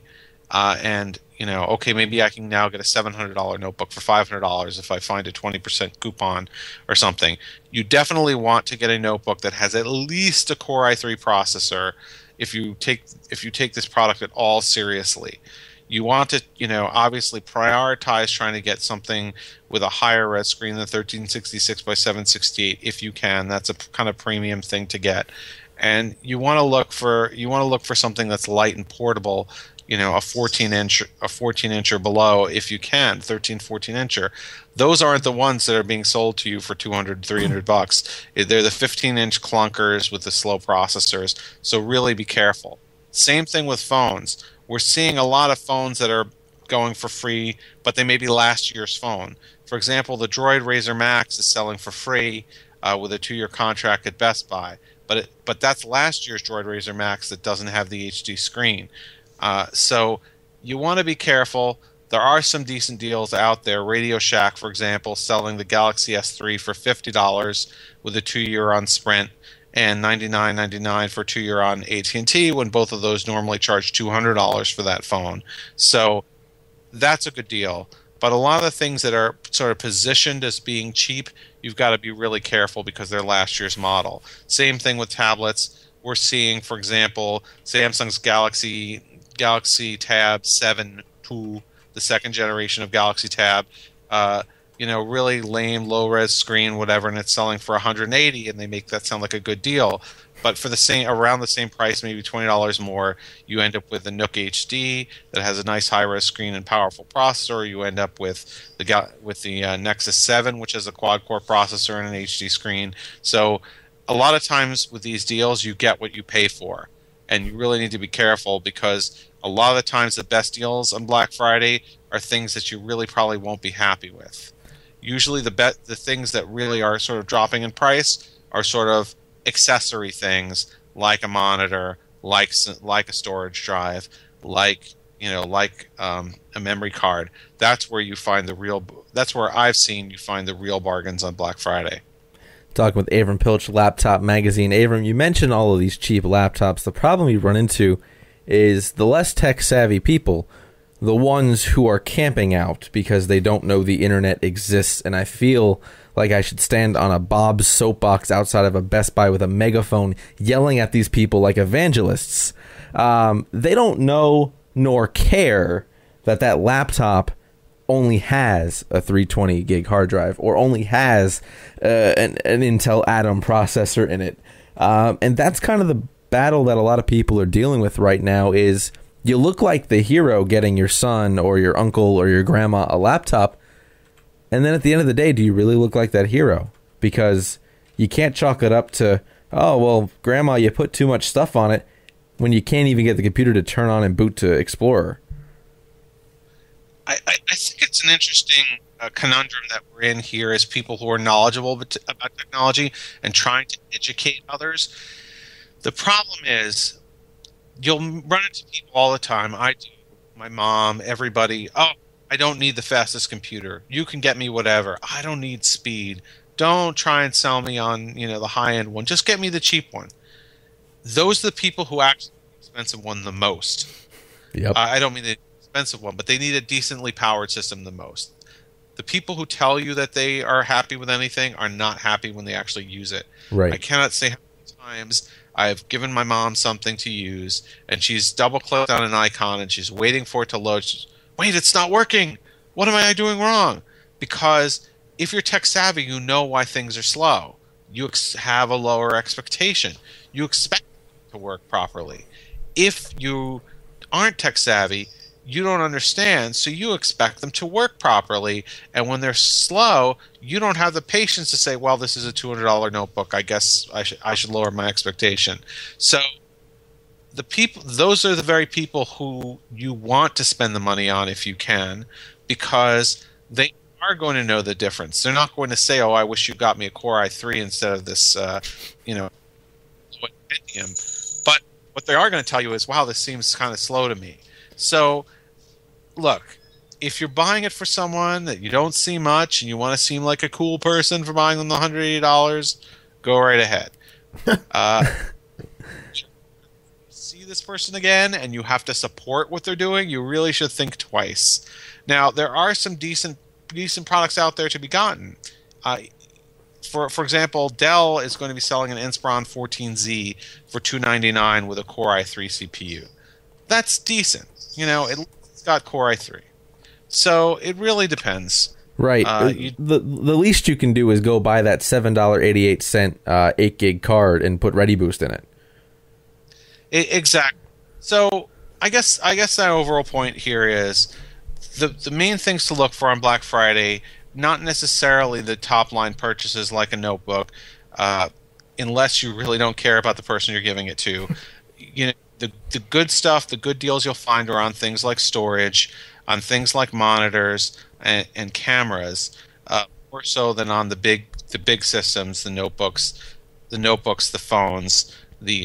Okay, maybe I can now get a $700 notebook for $500 if I find a 20% coupon or something. You definitely want to get a notebook that has at least a Core i3 processor if you take this product at all seriously. You want to, obviously prioritize trying to get something with a higher res screen than 1366 by 768 if you can. That's a kind of premium thing to get. And you want to look for something that's light and portable, a 14 inch or below if you can, 13, 14 incher. Those aren't the ones that are being sold to you for $200, $300. They're the 15-inch clunkers with the slow processors. So really be careful. Same thing with phones. We're seeing a lot of phones that are going for free, but they may be last year's phone. For example, the Droid Razr Max is selling for free with a 2-year contract at Best Buy. But that's last year's Droid Razr Max that doesn't have the HD screen. So you want to be careful. There are some decent deals out there. Radio Shack, for example, selling the Galaxy S3 for $50 with a 2-year on Sprint and $99.99 for 2-year on AT&T, when both of those normally charge $200 for that phone. So that's a good deal. But a lot of the things that are sort of positioned as being cheap, you've got to be really careful because they're last year's model. Same thing with tablets. We're seeing, for example, Samsung's Galaxy Tab 7 II, the second generation of Galaxy Tab, really lame, low-res screen, whatever, and it's selling for $180, and they make that sound like a good deal. But for around the same price, maybe $20 more, you end up with the Nook HD that has a nice high-res screen and powerful processor. You end up with the Nexus 7, which has a quad-core processor and an HD screen. So a lot of times with these deals, you get what you pay for. And you really need to be careful because a lot of the times the best deals on Black Friday are things that you really probably won't be happy with. Usually the things that really are sort of dropping in price are sort of accessory things like a monitor, like a storage drive, like a memory card. That's where you find that's where I've seen you find the real bargains on Black Friday. Talking with Avram Pilch, Laptop Magazine. Avram, you mentioned all of these cheap laptops. The problem you run into is the less tech-savvy people, the ones who are camping out because they don't know the internet exists, and I feel like I should stand on a Bob's soapbox outside of a Best Buy with a megaphone yelling at these people like evangelists. They don't know nor care that laptop only has a 320 gig hard drive or only has an Intel Atom processor in it. And that's kind of the battle that a lot of people are dealing with right now is you look like the hero getting your son or your uncle or your grandma a laptop. And then at the end of the day, do you really look like that hero? Because you can't chalk it up to, oh, well, grandma, you put too much stuff on it when you can't even get the computer to turn on and boot to Explorer. I think it's an interesting conundrum that we're in here as people who are knowledgeable about technology and trying to educate others. The problem is you'll run into people all the time. I do, my mom, everybody. Oh, I don't need the fastest computer. You can get me whatever. I don't need speed. Don't try and sell me on the high-end one. Just get me the cheap one. Those are the people who actually need the expensive one the most. Yep. I don't mean the expensive one, but they need a decently powered system the most. The people who tell you that they are happy with anything are not happy when they actually use it. Right. I cannot say how many times I've given my mom something to use, and she's double-clicked on an icon, and she's waiting for it to load. She's, wait, it's not working. What am I doing wrong? Because if you're tech-savvy, you know why things are slow. You have a lower expectation. You expect it to work properly. If you aren't tech-savvy, you don't understand, so you expect them to work properly. And when they're slow, you don't have the patience to say, well, this is a $200 notebook. I guess I should lower my expectation. So those are the very people who you want to spend the money on if you can, because they are going to know the difference. They're not going to say, oh, I wish you got me a Core i3 instead of this, Pentium. But what they are going to tell you is, wow, this seems kind of slow to me. So, look, if you're buying it for someone that you don't see much and you want to seem like a cool person for buying them the $180, go right ahead. See this person again and you have to support what they're doing, you really should think twice. Now, there are some decent products out there to be gotten. For example, Dell is going to be selling an Inspiron 14Z for $299 with a Core i3 CPU. That's decent. It's it's got Core i3. So it really depends. Right. The least you can do is go buy that $7.88 8 gig card and put ReadyBoost in it. Exactly. So I guess that overall point here is the main things to look for on Black Friday, not necessarily the top line purchases like a notebook, unless you really don't care about the person you're giving it to. You know, the good stuff, the good deals you'll find are on things like storage, on things like monitors and cameras, more so than on the big systems, the notebooks, the phones, the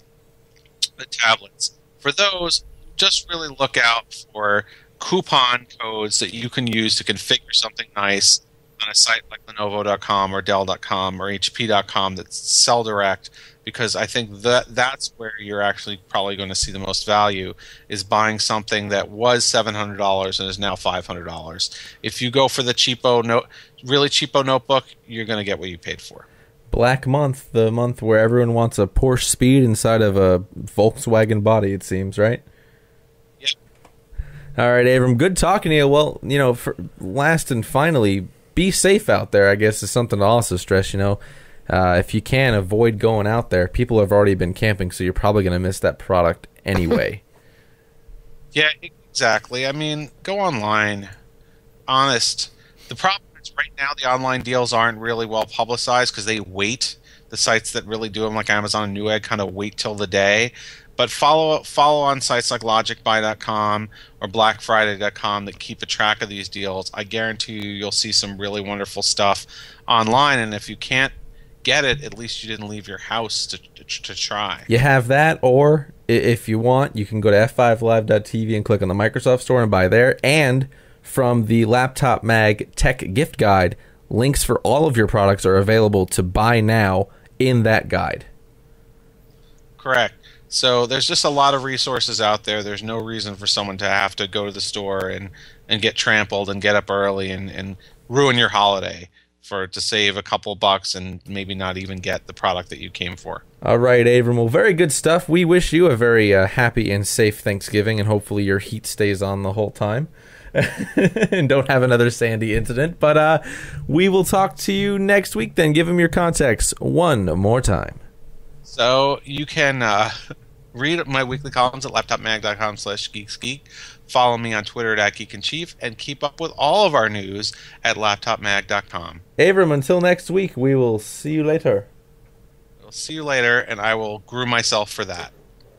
tablets. For those, just really look out for coupon codes that you can use to configure something nice on a site like Lenovo.com or Dell.com or HP.com that's sell direct, because I think that's where you're actually probably going to see the most value, is buying something that was $700 and is now $500. If you go for the really cheapo notebook, you're going to get what you paid for. Black month, the month where everyone wants a Porsche Speed inside of a Volkswagen body, it seems, right? Yep. All right, Abram, good talking to you. Well, for last and finally, be safe out there, I guess, is something to also stress, If you can, avoid going out there. People have already been camping, so you're probably going to miss that product anyway. Yeah, exactly. I mean, go online. Honest. The problem is right now the online deals aren't really well publicized because they wait. The sites that really do them, like Amazon and Newegg, kind of wait till the day. But follow on sites like logicbuy.com or blackfriday.com that keep a track of these deals. I guarantee you'll see some really wonderful stuff online, and if you can't get it, at least you didn't leave your house to try. You have that, or if you want, you can go to f5live.tv and click on the Microsoft Store and buy there. And from the Laptop Mag Tech Gift Guide, links for all of your products are available to buy now in that guide. Correct. So there's just a lot of resources out there. There's no reason for someone to have to go to the store and get trampled and get up early and ruin your holiday to save a couple bucks and maybe not even get the product that you came for. All right, Abram. Well, very good stuff. We wish you a very happy and safe Thanksgiving, and hopefully your heat stays on the whole time and don't have another Sandy incident. But we will talk to you next week then. Give them your contacts one more time. So you can read my weekly columns at laptopmag.com/geeksgeek. Follow me on Twitter at @GeekInChief, and keep up with all of our news at laptopmag.com. Abram, until next week, we will see you later. We'll see you later, and I will groom myself for that.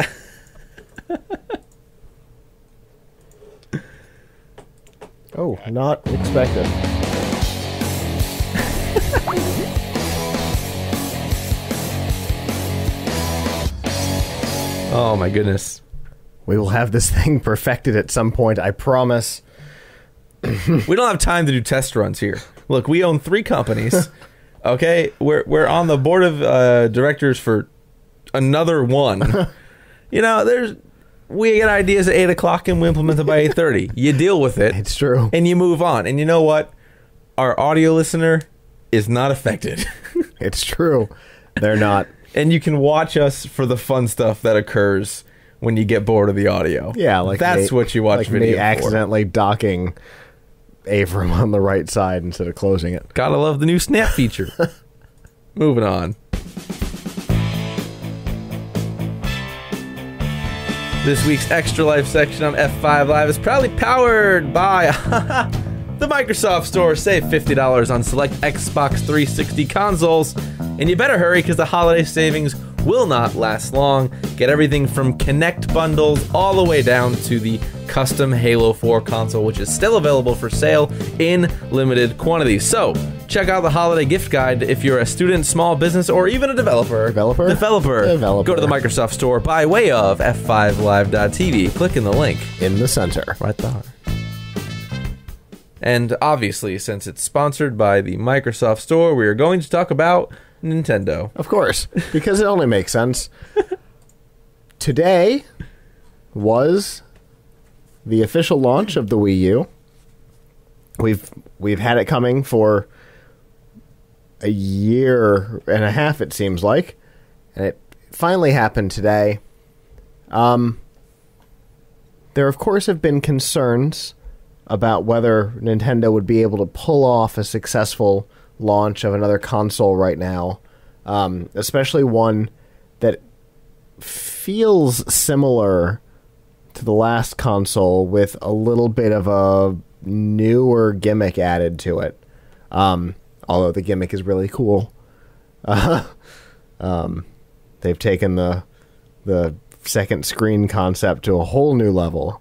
Oh, not expected. Oh my goodness. We will have this thing perfected at some point, I promise. We don't have time to do test runs here. Look, we own 3 companies. Okay, we're on the board of directors for another one. We get ideas at 8 o'clock and we implement them by 8:30. You deal with it. It's true. And you move on. And you know what? Our audio listener is not affected. It's true. They're not. And you can watch us for the fun stuff that occurs when you get bored of the audio. Yeah, like that's what you watch like video me accidentally docking Abram on the right side instead of closing it. Gotta love the new snap feature. Moving on. This week's Extra Life section on F5 Live is proudly powered by the Microsoft Store. Save $50 on select Xbox 360 consoles. And you better hurry because the holiday savings will not last long. Get everything from Kinect bundles all the way down to the custom Halo 4 console, which is still available for sale in limited quantities. So, check out the holiday gift guide if you're a student, small business, or even a developer. Developer. Go to the Microsoft Store by way of f5live.tv. Click in the link in the center. right there. And obviously, since it's sponsored by the Microsoft Store, we are going to talk about Nintendo. Of course, because it only makes sense. Today was the official launch of the Wii U. We've had it coming for a year and a half, it seems like, and it finally happened today. There, of course, have been concerns about whether Nintendo would be able to pull off a successful launch of another console right now, especially one that feels similar to the last console with a little bit of a newer gimmick added to it. Although the gimmick is really cool. They've taken the second screen concept to a whole new level.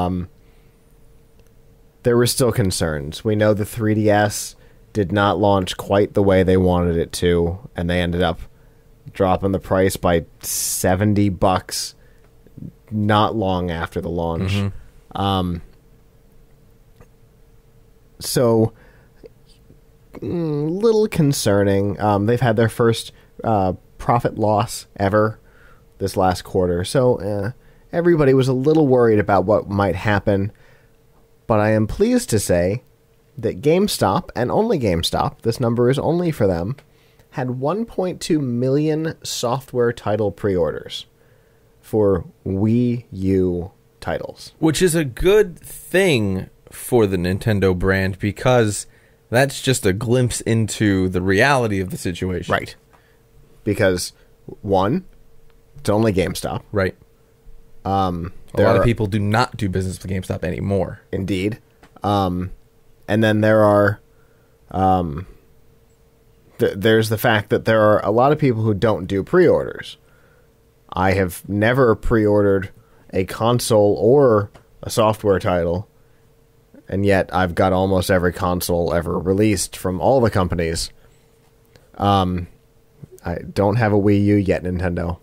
There were still concerns. We know the 3DS did not launch quite the way they wanted it to, and they ended up dropping the price by $70 not long after the launch. So, little concerning. They've had their first profit loss ever this last quarter, so everybody was a little worried about what might happen. But I am pleased to say that GameStop, and only GameStop, this number is only for them, had 1.2 million software title pre-orders for Wii U titles. Which is a good thing for the Nintendo brand, because that's just a glimpse into the reality of the situation. Right. Because, one, it's only GameStop. Right. A lot of people do not do business with GameStop anymore. Indeed. And then there are... there's the fact that there are a lot of people who don't do pre-orders. I have never pre-ordered a console or a software title, and yet I've got almost every console ever released from all the companies. I don't have a Wii U yet, Nintendo.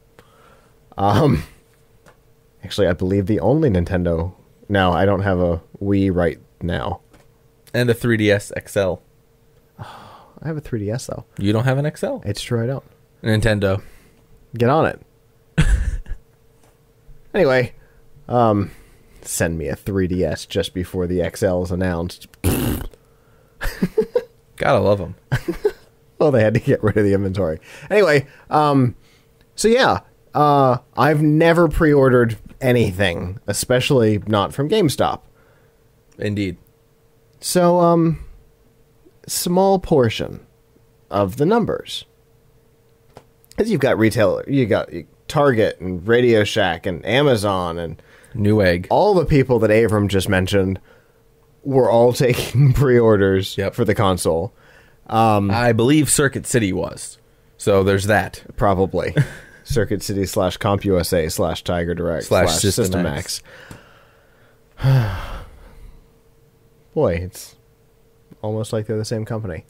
Actually, I believe the only Nintendo... No, I don't have a Wii right now. And a 3DS XL. I have a 3DS, though. You don't have an XL? It's true, I don't. Nintendo. Get on it. Anyway, send me a 3DS just before the XL is announced. Gotta love them. Well, they had to get rid of the inventory. Anyway, so yeah, I've never pre-ordered anything, especially not from GameStop. Indeed. So, small portion of the numbers. Because you've got retailer, you got Target and Radio Shack and Amazon and Newegg. All the people that Avram just mentioned were all taking pre-orders for the console. I believe Circuit City was. So there's that. Probably. Circuit City / CompUSA / Tiger Direct / System X. Boy, it's almost like they're the same company.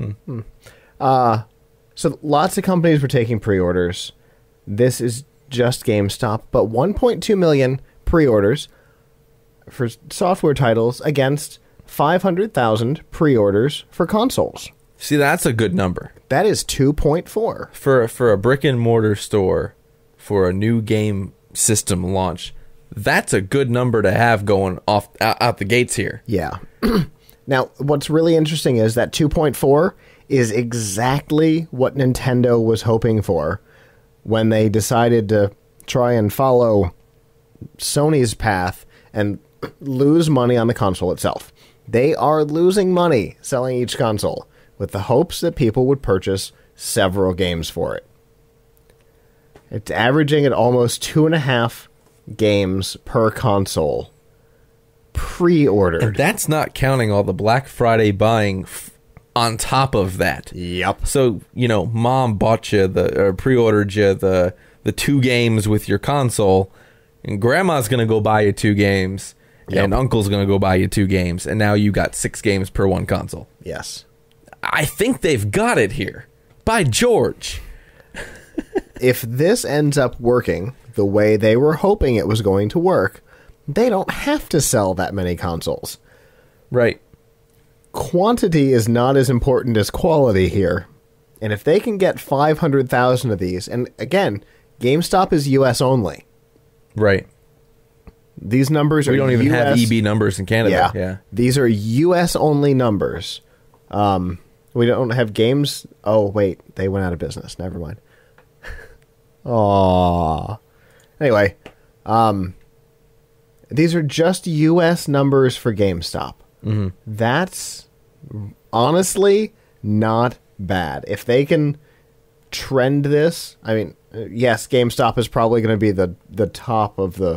So lots of companies were taking pre-orders. This is just GameStop, but 1.2 million pre-orders for software titles against 500,000 pre-orders for consoles. See, that's a good number. That is 2.4. For a brick and mortar store, for a new game system launch, that's a good number to have going off out the gates here. Yeah. Now, what's really interesting is that 2.4 is exactly what Nintendo was hoping for when they decided to try and follow Sony's path and lose money on the console itself. They are losing money selling each console with the hopes that people would purchase several games for it. It's averaging at almost 2.5 games per console pre-ordered. And that's not counting all the Black Friday buying on top of that. Yep. So, mom bought you pre-ordered you the 2 games with your console, and grandma's going to go buy you 2 games, and uncle's going to go buy you 2 games, and now you got 6 games per one console. Yes. I think they've got it here. By George. If this ends up working the way they were hoping it was going to work, they don't have to sell that many consoles. Right. Quantity is not as important as quality here. And if they can get 500,000 of these, and again, GameStop is US only. Right. These numbers we don't even have EB numbers in Canada. Yeah. These are US only numbers. We don't have games. Oh, wait. They went out of business. Never mind. Aww. Anyway, These are just U.S. numbers for GameStop. Mm-hmm. That's honestly not bad. If they can trend this, I mean, yes, GameStop is probably going to be the top of the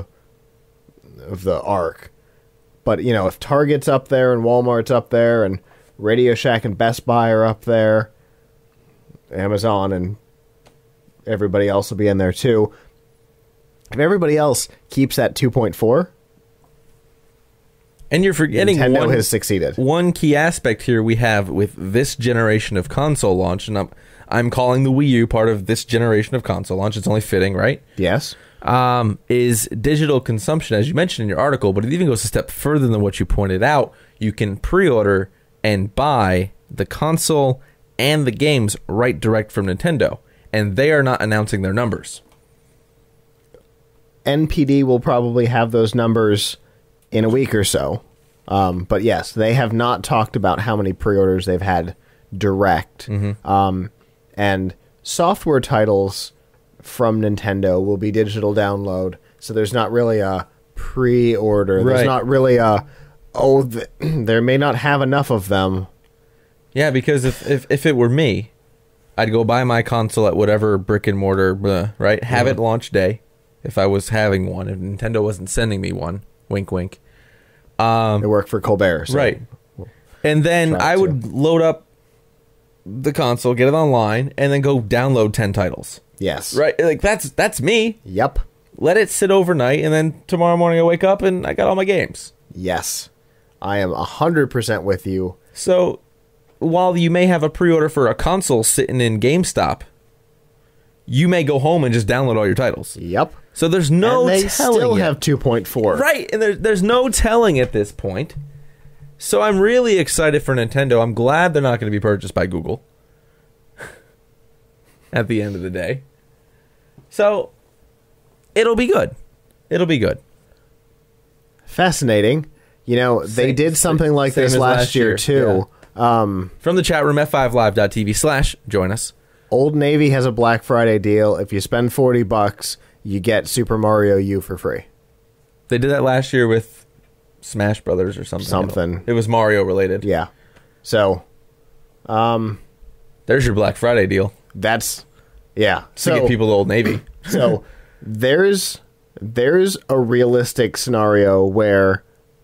arc. But, you know, if Target's up there and Walmart's up there and Radio Shack and Best Buy are up there, Amazon and everybody else will be in there too. If everybody else keeps that 2.4, and you're forgetting Nintendo has succeeded. One key aspect here we have with this generation of console launch, and I'm calling the Wii U part of this generation of console launch. It's only fitting, right? Yes. Is digital consumption, as you mentioned in your article, but it even goes a step further than what you pointed out. You can pre-order and buy the console and the games right direct from Nintendo, and they are not announcing their numbers. NPD will probably have those numbers in a week or so. But yes, they have not talked about how many pre-orders they've had direct. Mm-hmm. And software titles from Nintendo will be digital download, so there's not really a pre-order. Right. There's not really a, there may not have enough of them. Yeah, because if it were me, I'd go buy my console at whatever brick and mortar, right? Have it launch day, if I was having one. If Nintendo wasn't sending me one, wink, wink. They work for Colbert. So right. And then I would load up the console, get it online, and then go download 10 titles. Yes. Right? Like, that's me. Yep. Let it sit overnight, and then tomorrow morning I wake up and I got all my games. Yes. I am 100% with you. So, while you may have a pre-order for a console sitting in GameStop, you may go home and just download all your titles. Yep. So there's no and they telling still yet. have 2.4. Right, and there's no telling at this point. So I'm really excited for Nintendo. I'm glad they're not going to be purchased by Google at the end of the day. So it'll be good. It'll be good. Fascinating. You know, they did something like this last year too. Yeah. From the chat room, f5live.tv/join us. Old Navy has a Black Friday deal. If you spend $40, you get Super Mario U for free. They did that last year with Smash Brothers or something. It was Mario related. Yeah. So, there's your Black Friday deal. That's, yeah. To get people to Old Navy. So, there's a realistic scenario where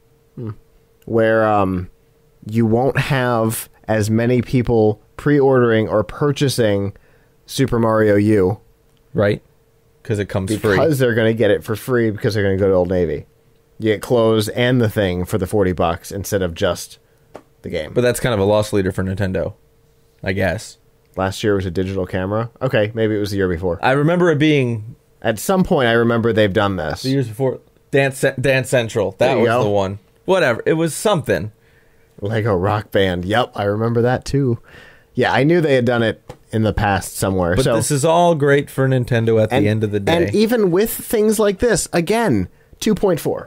you won't have as many people pre-ordering or purchasing Super Mario U. Right. Because it comes free. Because they're going to get it for free because they're going to go to Old Navy. You get clothes and the thing for the $40 instead of just the game. But that's kind of a loss leader for Nintendo, I guess. Last year was a digital camera? Okay, maybe it was the year before. I remember it being... At some point, I remember they've done this. The years before. Dance Central. That was the one. Whatever. It was something. Lego Rock Band. Yep, I remember that too. Yeah, I knew they had done it in the past somewhere. But this is all great for Nintendo at the end of the day. And even with things like this, again, 2.4.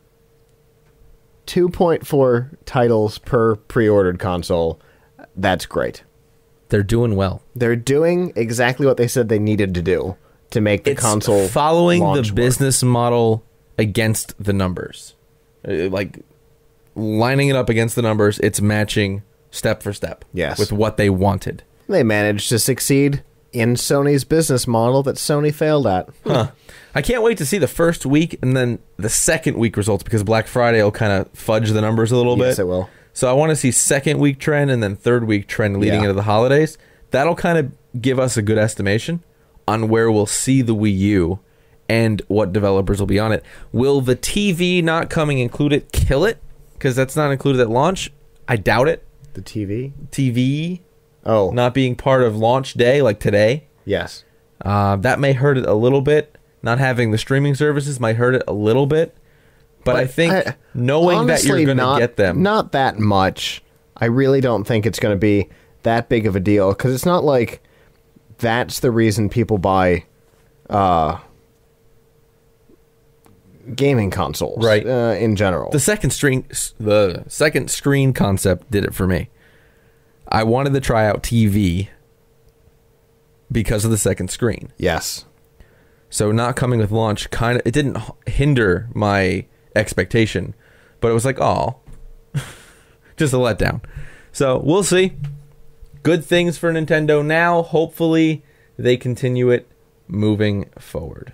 2.4 titles per pre-ordered console. That's great. They're doing well. They're doing exactly what they said they needed to do to make the console following launch the work. business model against the numbers. Like, lining it up against the numbers, it's matching step for step. Yes. With what they wanted. They managed to succeed in Sony's business model that Sony failed at. Huh. I can't wait to see the first week and then the second week results, because Black Friday will kind of fudge the numbers a little bit. Yes, it will. So I want to see second week trend and then third week trend leading into the holidays. That'll kind of give us a good estimation on where we'll see the Wii U and what developers will be on it. Will the TV not coming included kill it? Because that's not included at launch. I doubt it. The TV? TV Oh. not being part of launch day like today. Yes. That may hurt it a little bit. Not having the streaming services might hurt it a little bit. But I think knowing honestly, that you're going to get them. Not that much. I really don't think it's going to be that big of a deal, because it's not like that's the reason people buy gaming consoles, right? In general, the second screen concept did it for me. I wanted to try out TV because of the second screen. Yes. So not coming with launch it didn't hinder my expectation. But it was like, oh, just a letdown. So we'll see. Good things for Nintendo now. Hopefully they continue it moving forward.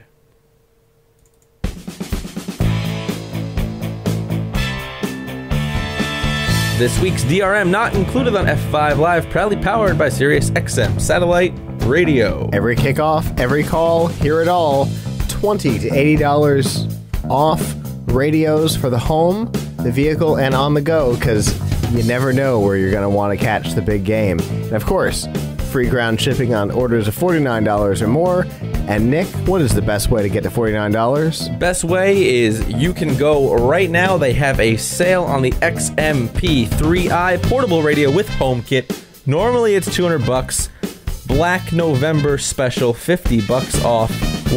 This week's DRM not included on F5 Live, proudly powered by SiriusXM Satellite Radio. Every kickoff, every call, hear it all. $20 to $80 off radios for the home, the vehicle, and on the go, because you never know where you're going to want to catch the big game. And of course, free ground shipping on orders of $49 or more. And Nick, what is the best way to get to $49? Best way is you can go right now. They have a sale on the XMP3i portable radio with HomeKit. Normally it's $200. Black November special, $50 off,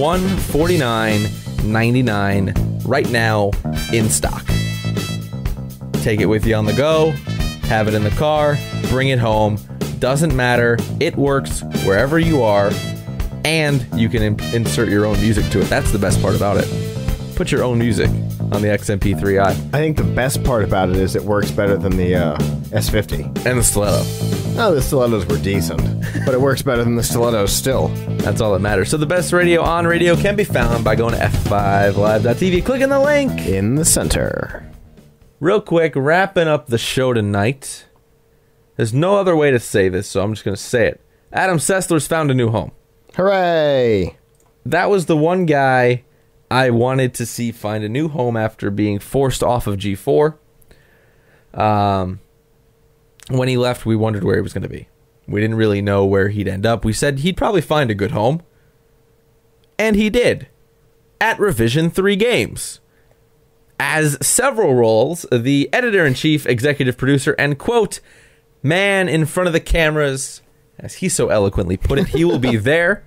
$149.99 right now in stock. Take it with you on the go, have it in the car, bring it home. Doesn't matter. It works wherever you are. And you can insert your own music to it. That's the best part about it. Put your own music on the XMP3i. I think the best part about it is it works better than the S50. And the Stiletto. Oh, the Stilettos were decent, but it works better than the Stilettos still. That's all that matters. So the best radio on radio can be found by going to f5live.tv, clicking the link in the center. Real quick, wrapping up the show tonight. There's no other way to say this, so I'm just going to say it. Adam Sessler's found a new home. Hooray! That was the one guy I wanted to see find a new home after being forced off of G4. When he left, we wondered where he was going to be. We didn't really know where he'd end up. We said he'd probably find a good home. And he did. At Revision 3 Games. As several roles, the editor-in-chief, executive producer, and, quote, man in front of the cameras, as he so eloquently put it, he will be there.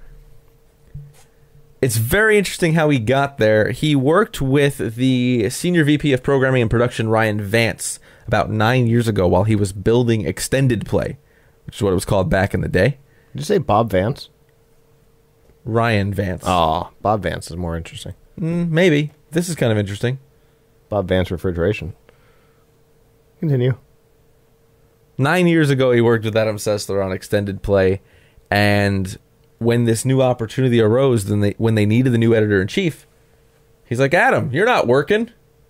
It's very interesting how he got there. He worked with the senior VP of programming and production, Ryan Vance, about 9 years ago while he was building Extended Play, which is what it was called back in the day. Did you say Bob Vance? Ryan Vance. Oh, Bob Vance is more interesting. Maybe. This is kind of interesting. Bob Vance Refrigeration. Continue. 9 years ago, he worked with Adam Sessler on Extended Play, and when this new opportunity arose, when they needed the new editor-in-chief, he's like, Adam, you're not working.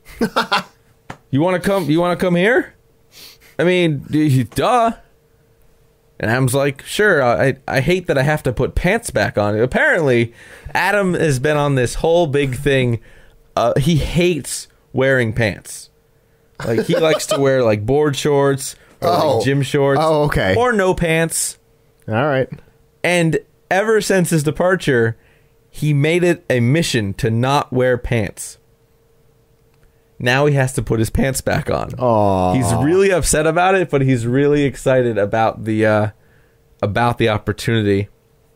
You want to come here? I mean, duh. And Adam's like, sure, I hate that I have to put pants back on. Apparently, Adam has been on this whole big thing. He hates wearing pants. Like, he likes to wear, like, board shorts or like gym shorts. Oh, okay. Or no pants. All right. And ever since his departure, he made it a mission to not wear pants. Now he has to put his pants back on. Aww. He's really upset about it, but he's really excited about the opportunity.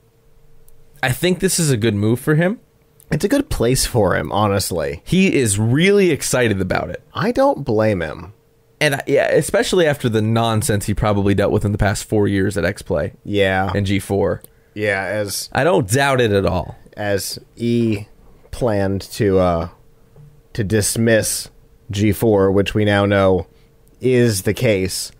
I think this is a good move for him. It's a good place for him, honestly. He is really excited about it. I don't blame him. And yeah, especially after the nonsense he probably dealt with in the past 4 years at X-Play. Yeah. And G4. Yeah, I don't doubt it at all. As E planned to dismiss G4, which we now know is the case.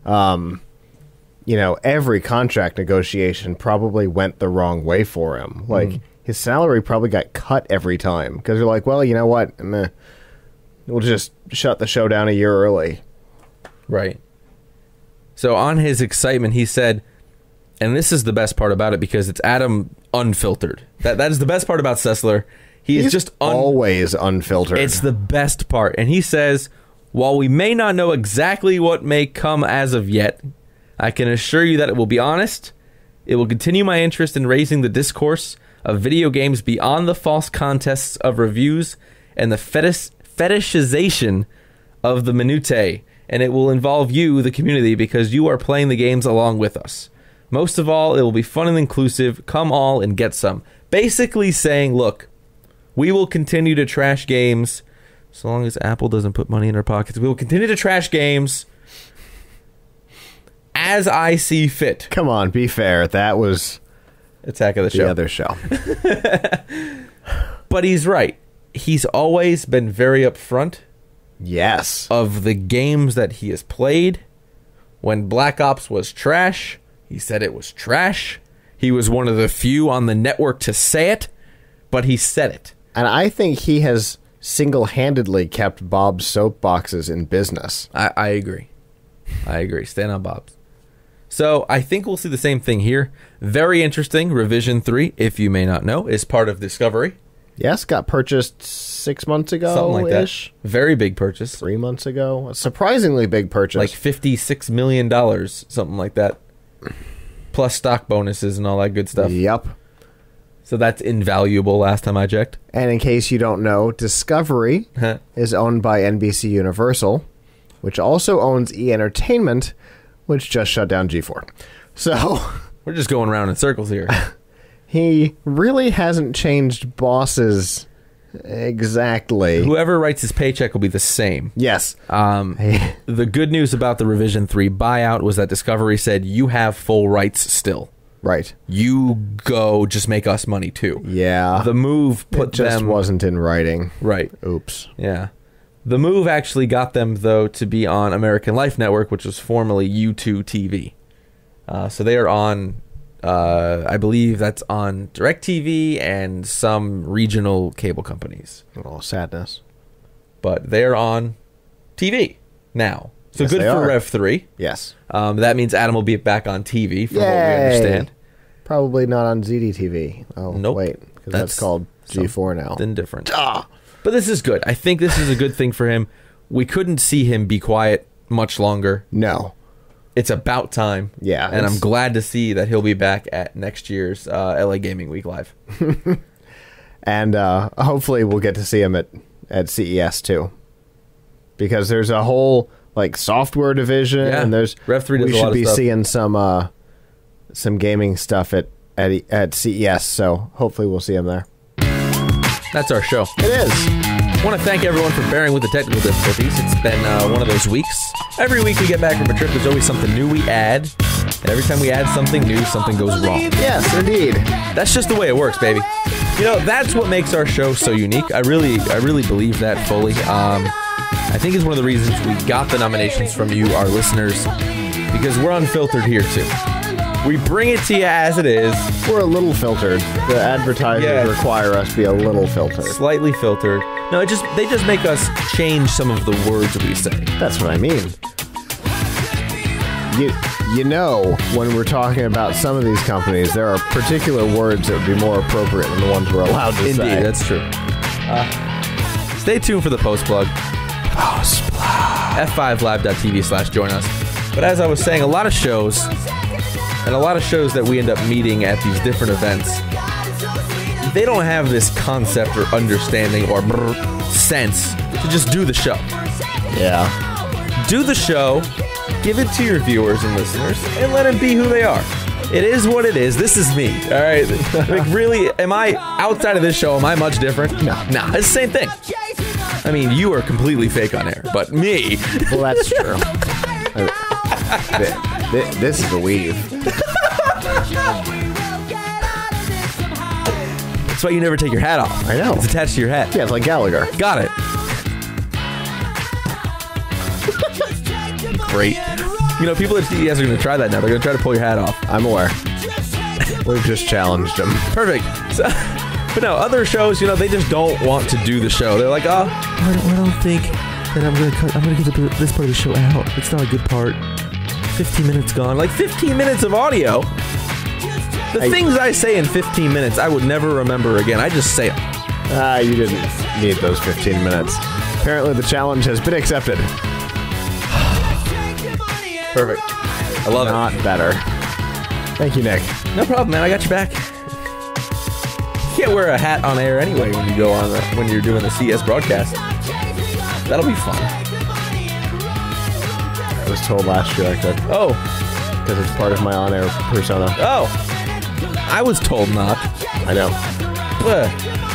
Every contract negotiation probably went the wrong way for him. Like, his salary probably got cut every time. Because they're like, well, you know what? We'll just shut the show down a year early. Right. So on his excitement, he said, and this is the best part about it because it's Adam unfiltered. That is the best part about Sessler. He's just always unfiltered. It's the best part. And he says, while we may not know exactly what may come as of yet, I can assure you that it will be honest. It will continue my interest in raising the discourse of video games beyond the false contests of reviews and the fetishization of the minutiae. And it will involve you, the community, because you are playing the games along with us. Most of all, it will be fun and inclusive. Come all and get some. Basically saying, look, we will continue to trash games so long as Apple doesn't put money in our pockets. We will continue to trash games as I see fit. Come on, be fair. That was Attack of the Show. The other show. But he's right. he's always been very upfront Yes. of the games that he has played. When Black Ops was trash, he said it was trash. He was one of the few on the network to say it, but he said it. And I think he has single-handedly kept Bob's soapboxes in business. I agree. Stand on Bob's. So I think we'll see the same thing here. Very interesting. Revision 3, if you may not know, is part of Discovery. Yes, got purchased 6 months ago. Something like that. Very big purchase. 3 months ago. A surprisingly big purchase. Like $56 million, something like that. Plus stock bonuses and all that good stuff. Yep. So that's invaluable last time I checked. And in case you don't know, Discovery is owned by NBC Universal, which also owns E! Entertainment, which just shut down G4. So We're just going around in circles here. he really hasn't changed bosses exactly. Whoever writes his paycheck will be the same. Yes. The good news about the Revision 3 buyout was that Discovery said, you have full rights still. Right. You go, just make us money too. Yeah. The move put it just them... wasn't in writing. Right. Oops. Yeah. The move actually got them, though, to be on American Life Network, which was formerly U2 TV. So they are on, I believe that's on DirecTV and some regional cable companies. Oh, sadness. But they're on TV now. So Yes, good they for are. Rev 3. Yes. That means Adam will be back on TV, from what we Yay. understand. Probably not on ZDTV. Oh, Nope. wait. Because that's called G4 now. Something different. But this is good. I think this is a good thing for him. We couldn't see him be quiet much longer. No. It's about time. Yeah, And I'm it's- glad to see that he'll be back at next year's LA Gaming Week Live. And hopefully we'll get to see him at CES too. Because there's a whole like software division Yeah. and there's Rev 3 does we a lot should of be stuff. seeing some gaming stuff at CES, so hopefully we'll see him there. That's our show. It is. I want to thank everyone for bearing with the technical difficulties. It's been one of those weeks. Every week we get back from a trip, there's always something new we add. And every time we add something new, something goes wrong. Yes, indeed. That's just the way it works, baby. You know, that's what makes our show so unique. I really believe that fully. I think it's one of the reasons we got the nominations from you, our listeners, because we're unfiltered here too. We bring it to you as it is. We're a little filtered. The advertisers require us to be a little filtered. Slightly filtered. No, they just make us change some of the words we say. That's what I mean. You know, when we're talking about some of these companies, there are particular words that would be more appropriate than the ones we're allowed to say. Indeed, that's true. Stay tuned for the post plug. F5live.tv/join us. But as I was saying, a lot of shows that we end up meeting at these different events, they don't have this concept or understanding or sense to just do the show. Yeah. Do the show, give it to your viewers and listeners, and let them be who they are. It is what it is. This is me. All right. Like, really, am I outside of this show? Am I much different? No. Nah, it's the same thing. I mean, you are completely fake on air, but me. Well, that's true. This is a weave. That's why you never take your hat off. I know. It's attached to your hat. Yeah, it's like Gallagher. Got it. Great. You know, people at CES are going to try that now. They're going to try to pull your hat off. I'm aware. We've just challenged him. Perfect. So, but no, other shows, you know, they just don't want to do the show. They're like, oh, I don't think that I'm going to get this part of the show out. It's not a good part. 15 minutes gone. Like 15 minutes of audio. The things I say in 15 minutes, I would never remember again. I just say them. You didn't need those 15 minutes. Apparently the challenge has been accepted. Perfect. I love Not better. Thank you, Nick. it. No problem, man. I got your back. You can't wear a hat on air anyway when you go on when you're doing the CS broadcast. That'll be fun. I was told last year I could. Oh. Because it's part of my on-air persona. Oh. I was told not. I know. Ugh.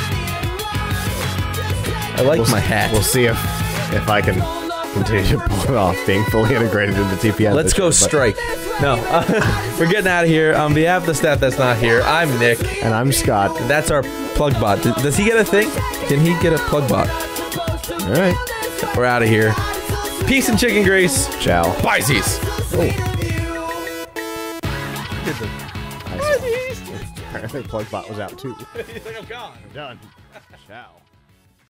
I like my hat. We'll see if I can continue to pull it off, being fully integrated into TPN. Let's go strike. No. We're getting out of here. On behalf of the staff that's not here, I'm Nick. And I'm Scott. That's our Plugbot. Does he get a thing? Can he get a Plugbot? All right. We're out of here. Peace and chicken grease. Ciao. Pisces. Apparently Plugbot was out too. He's like, I'm gone. Done. Ciao.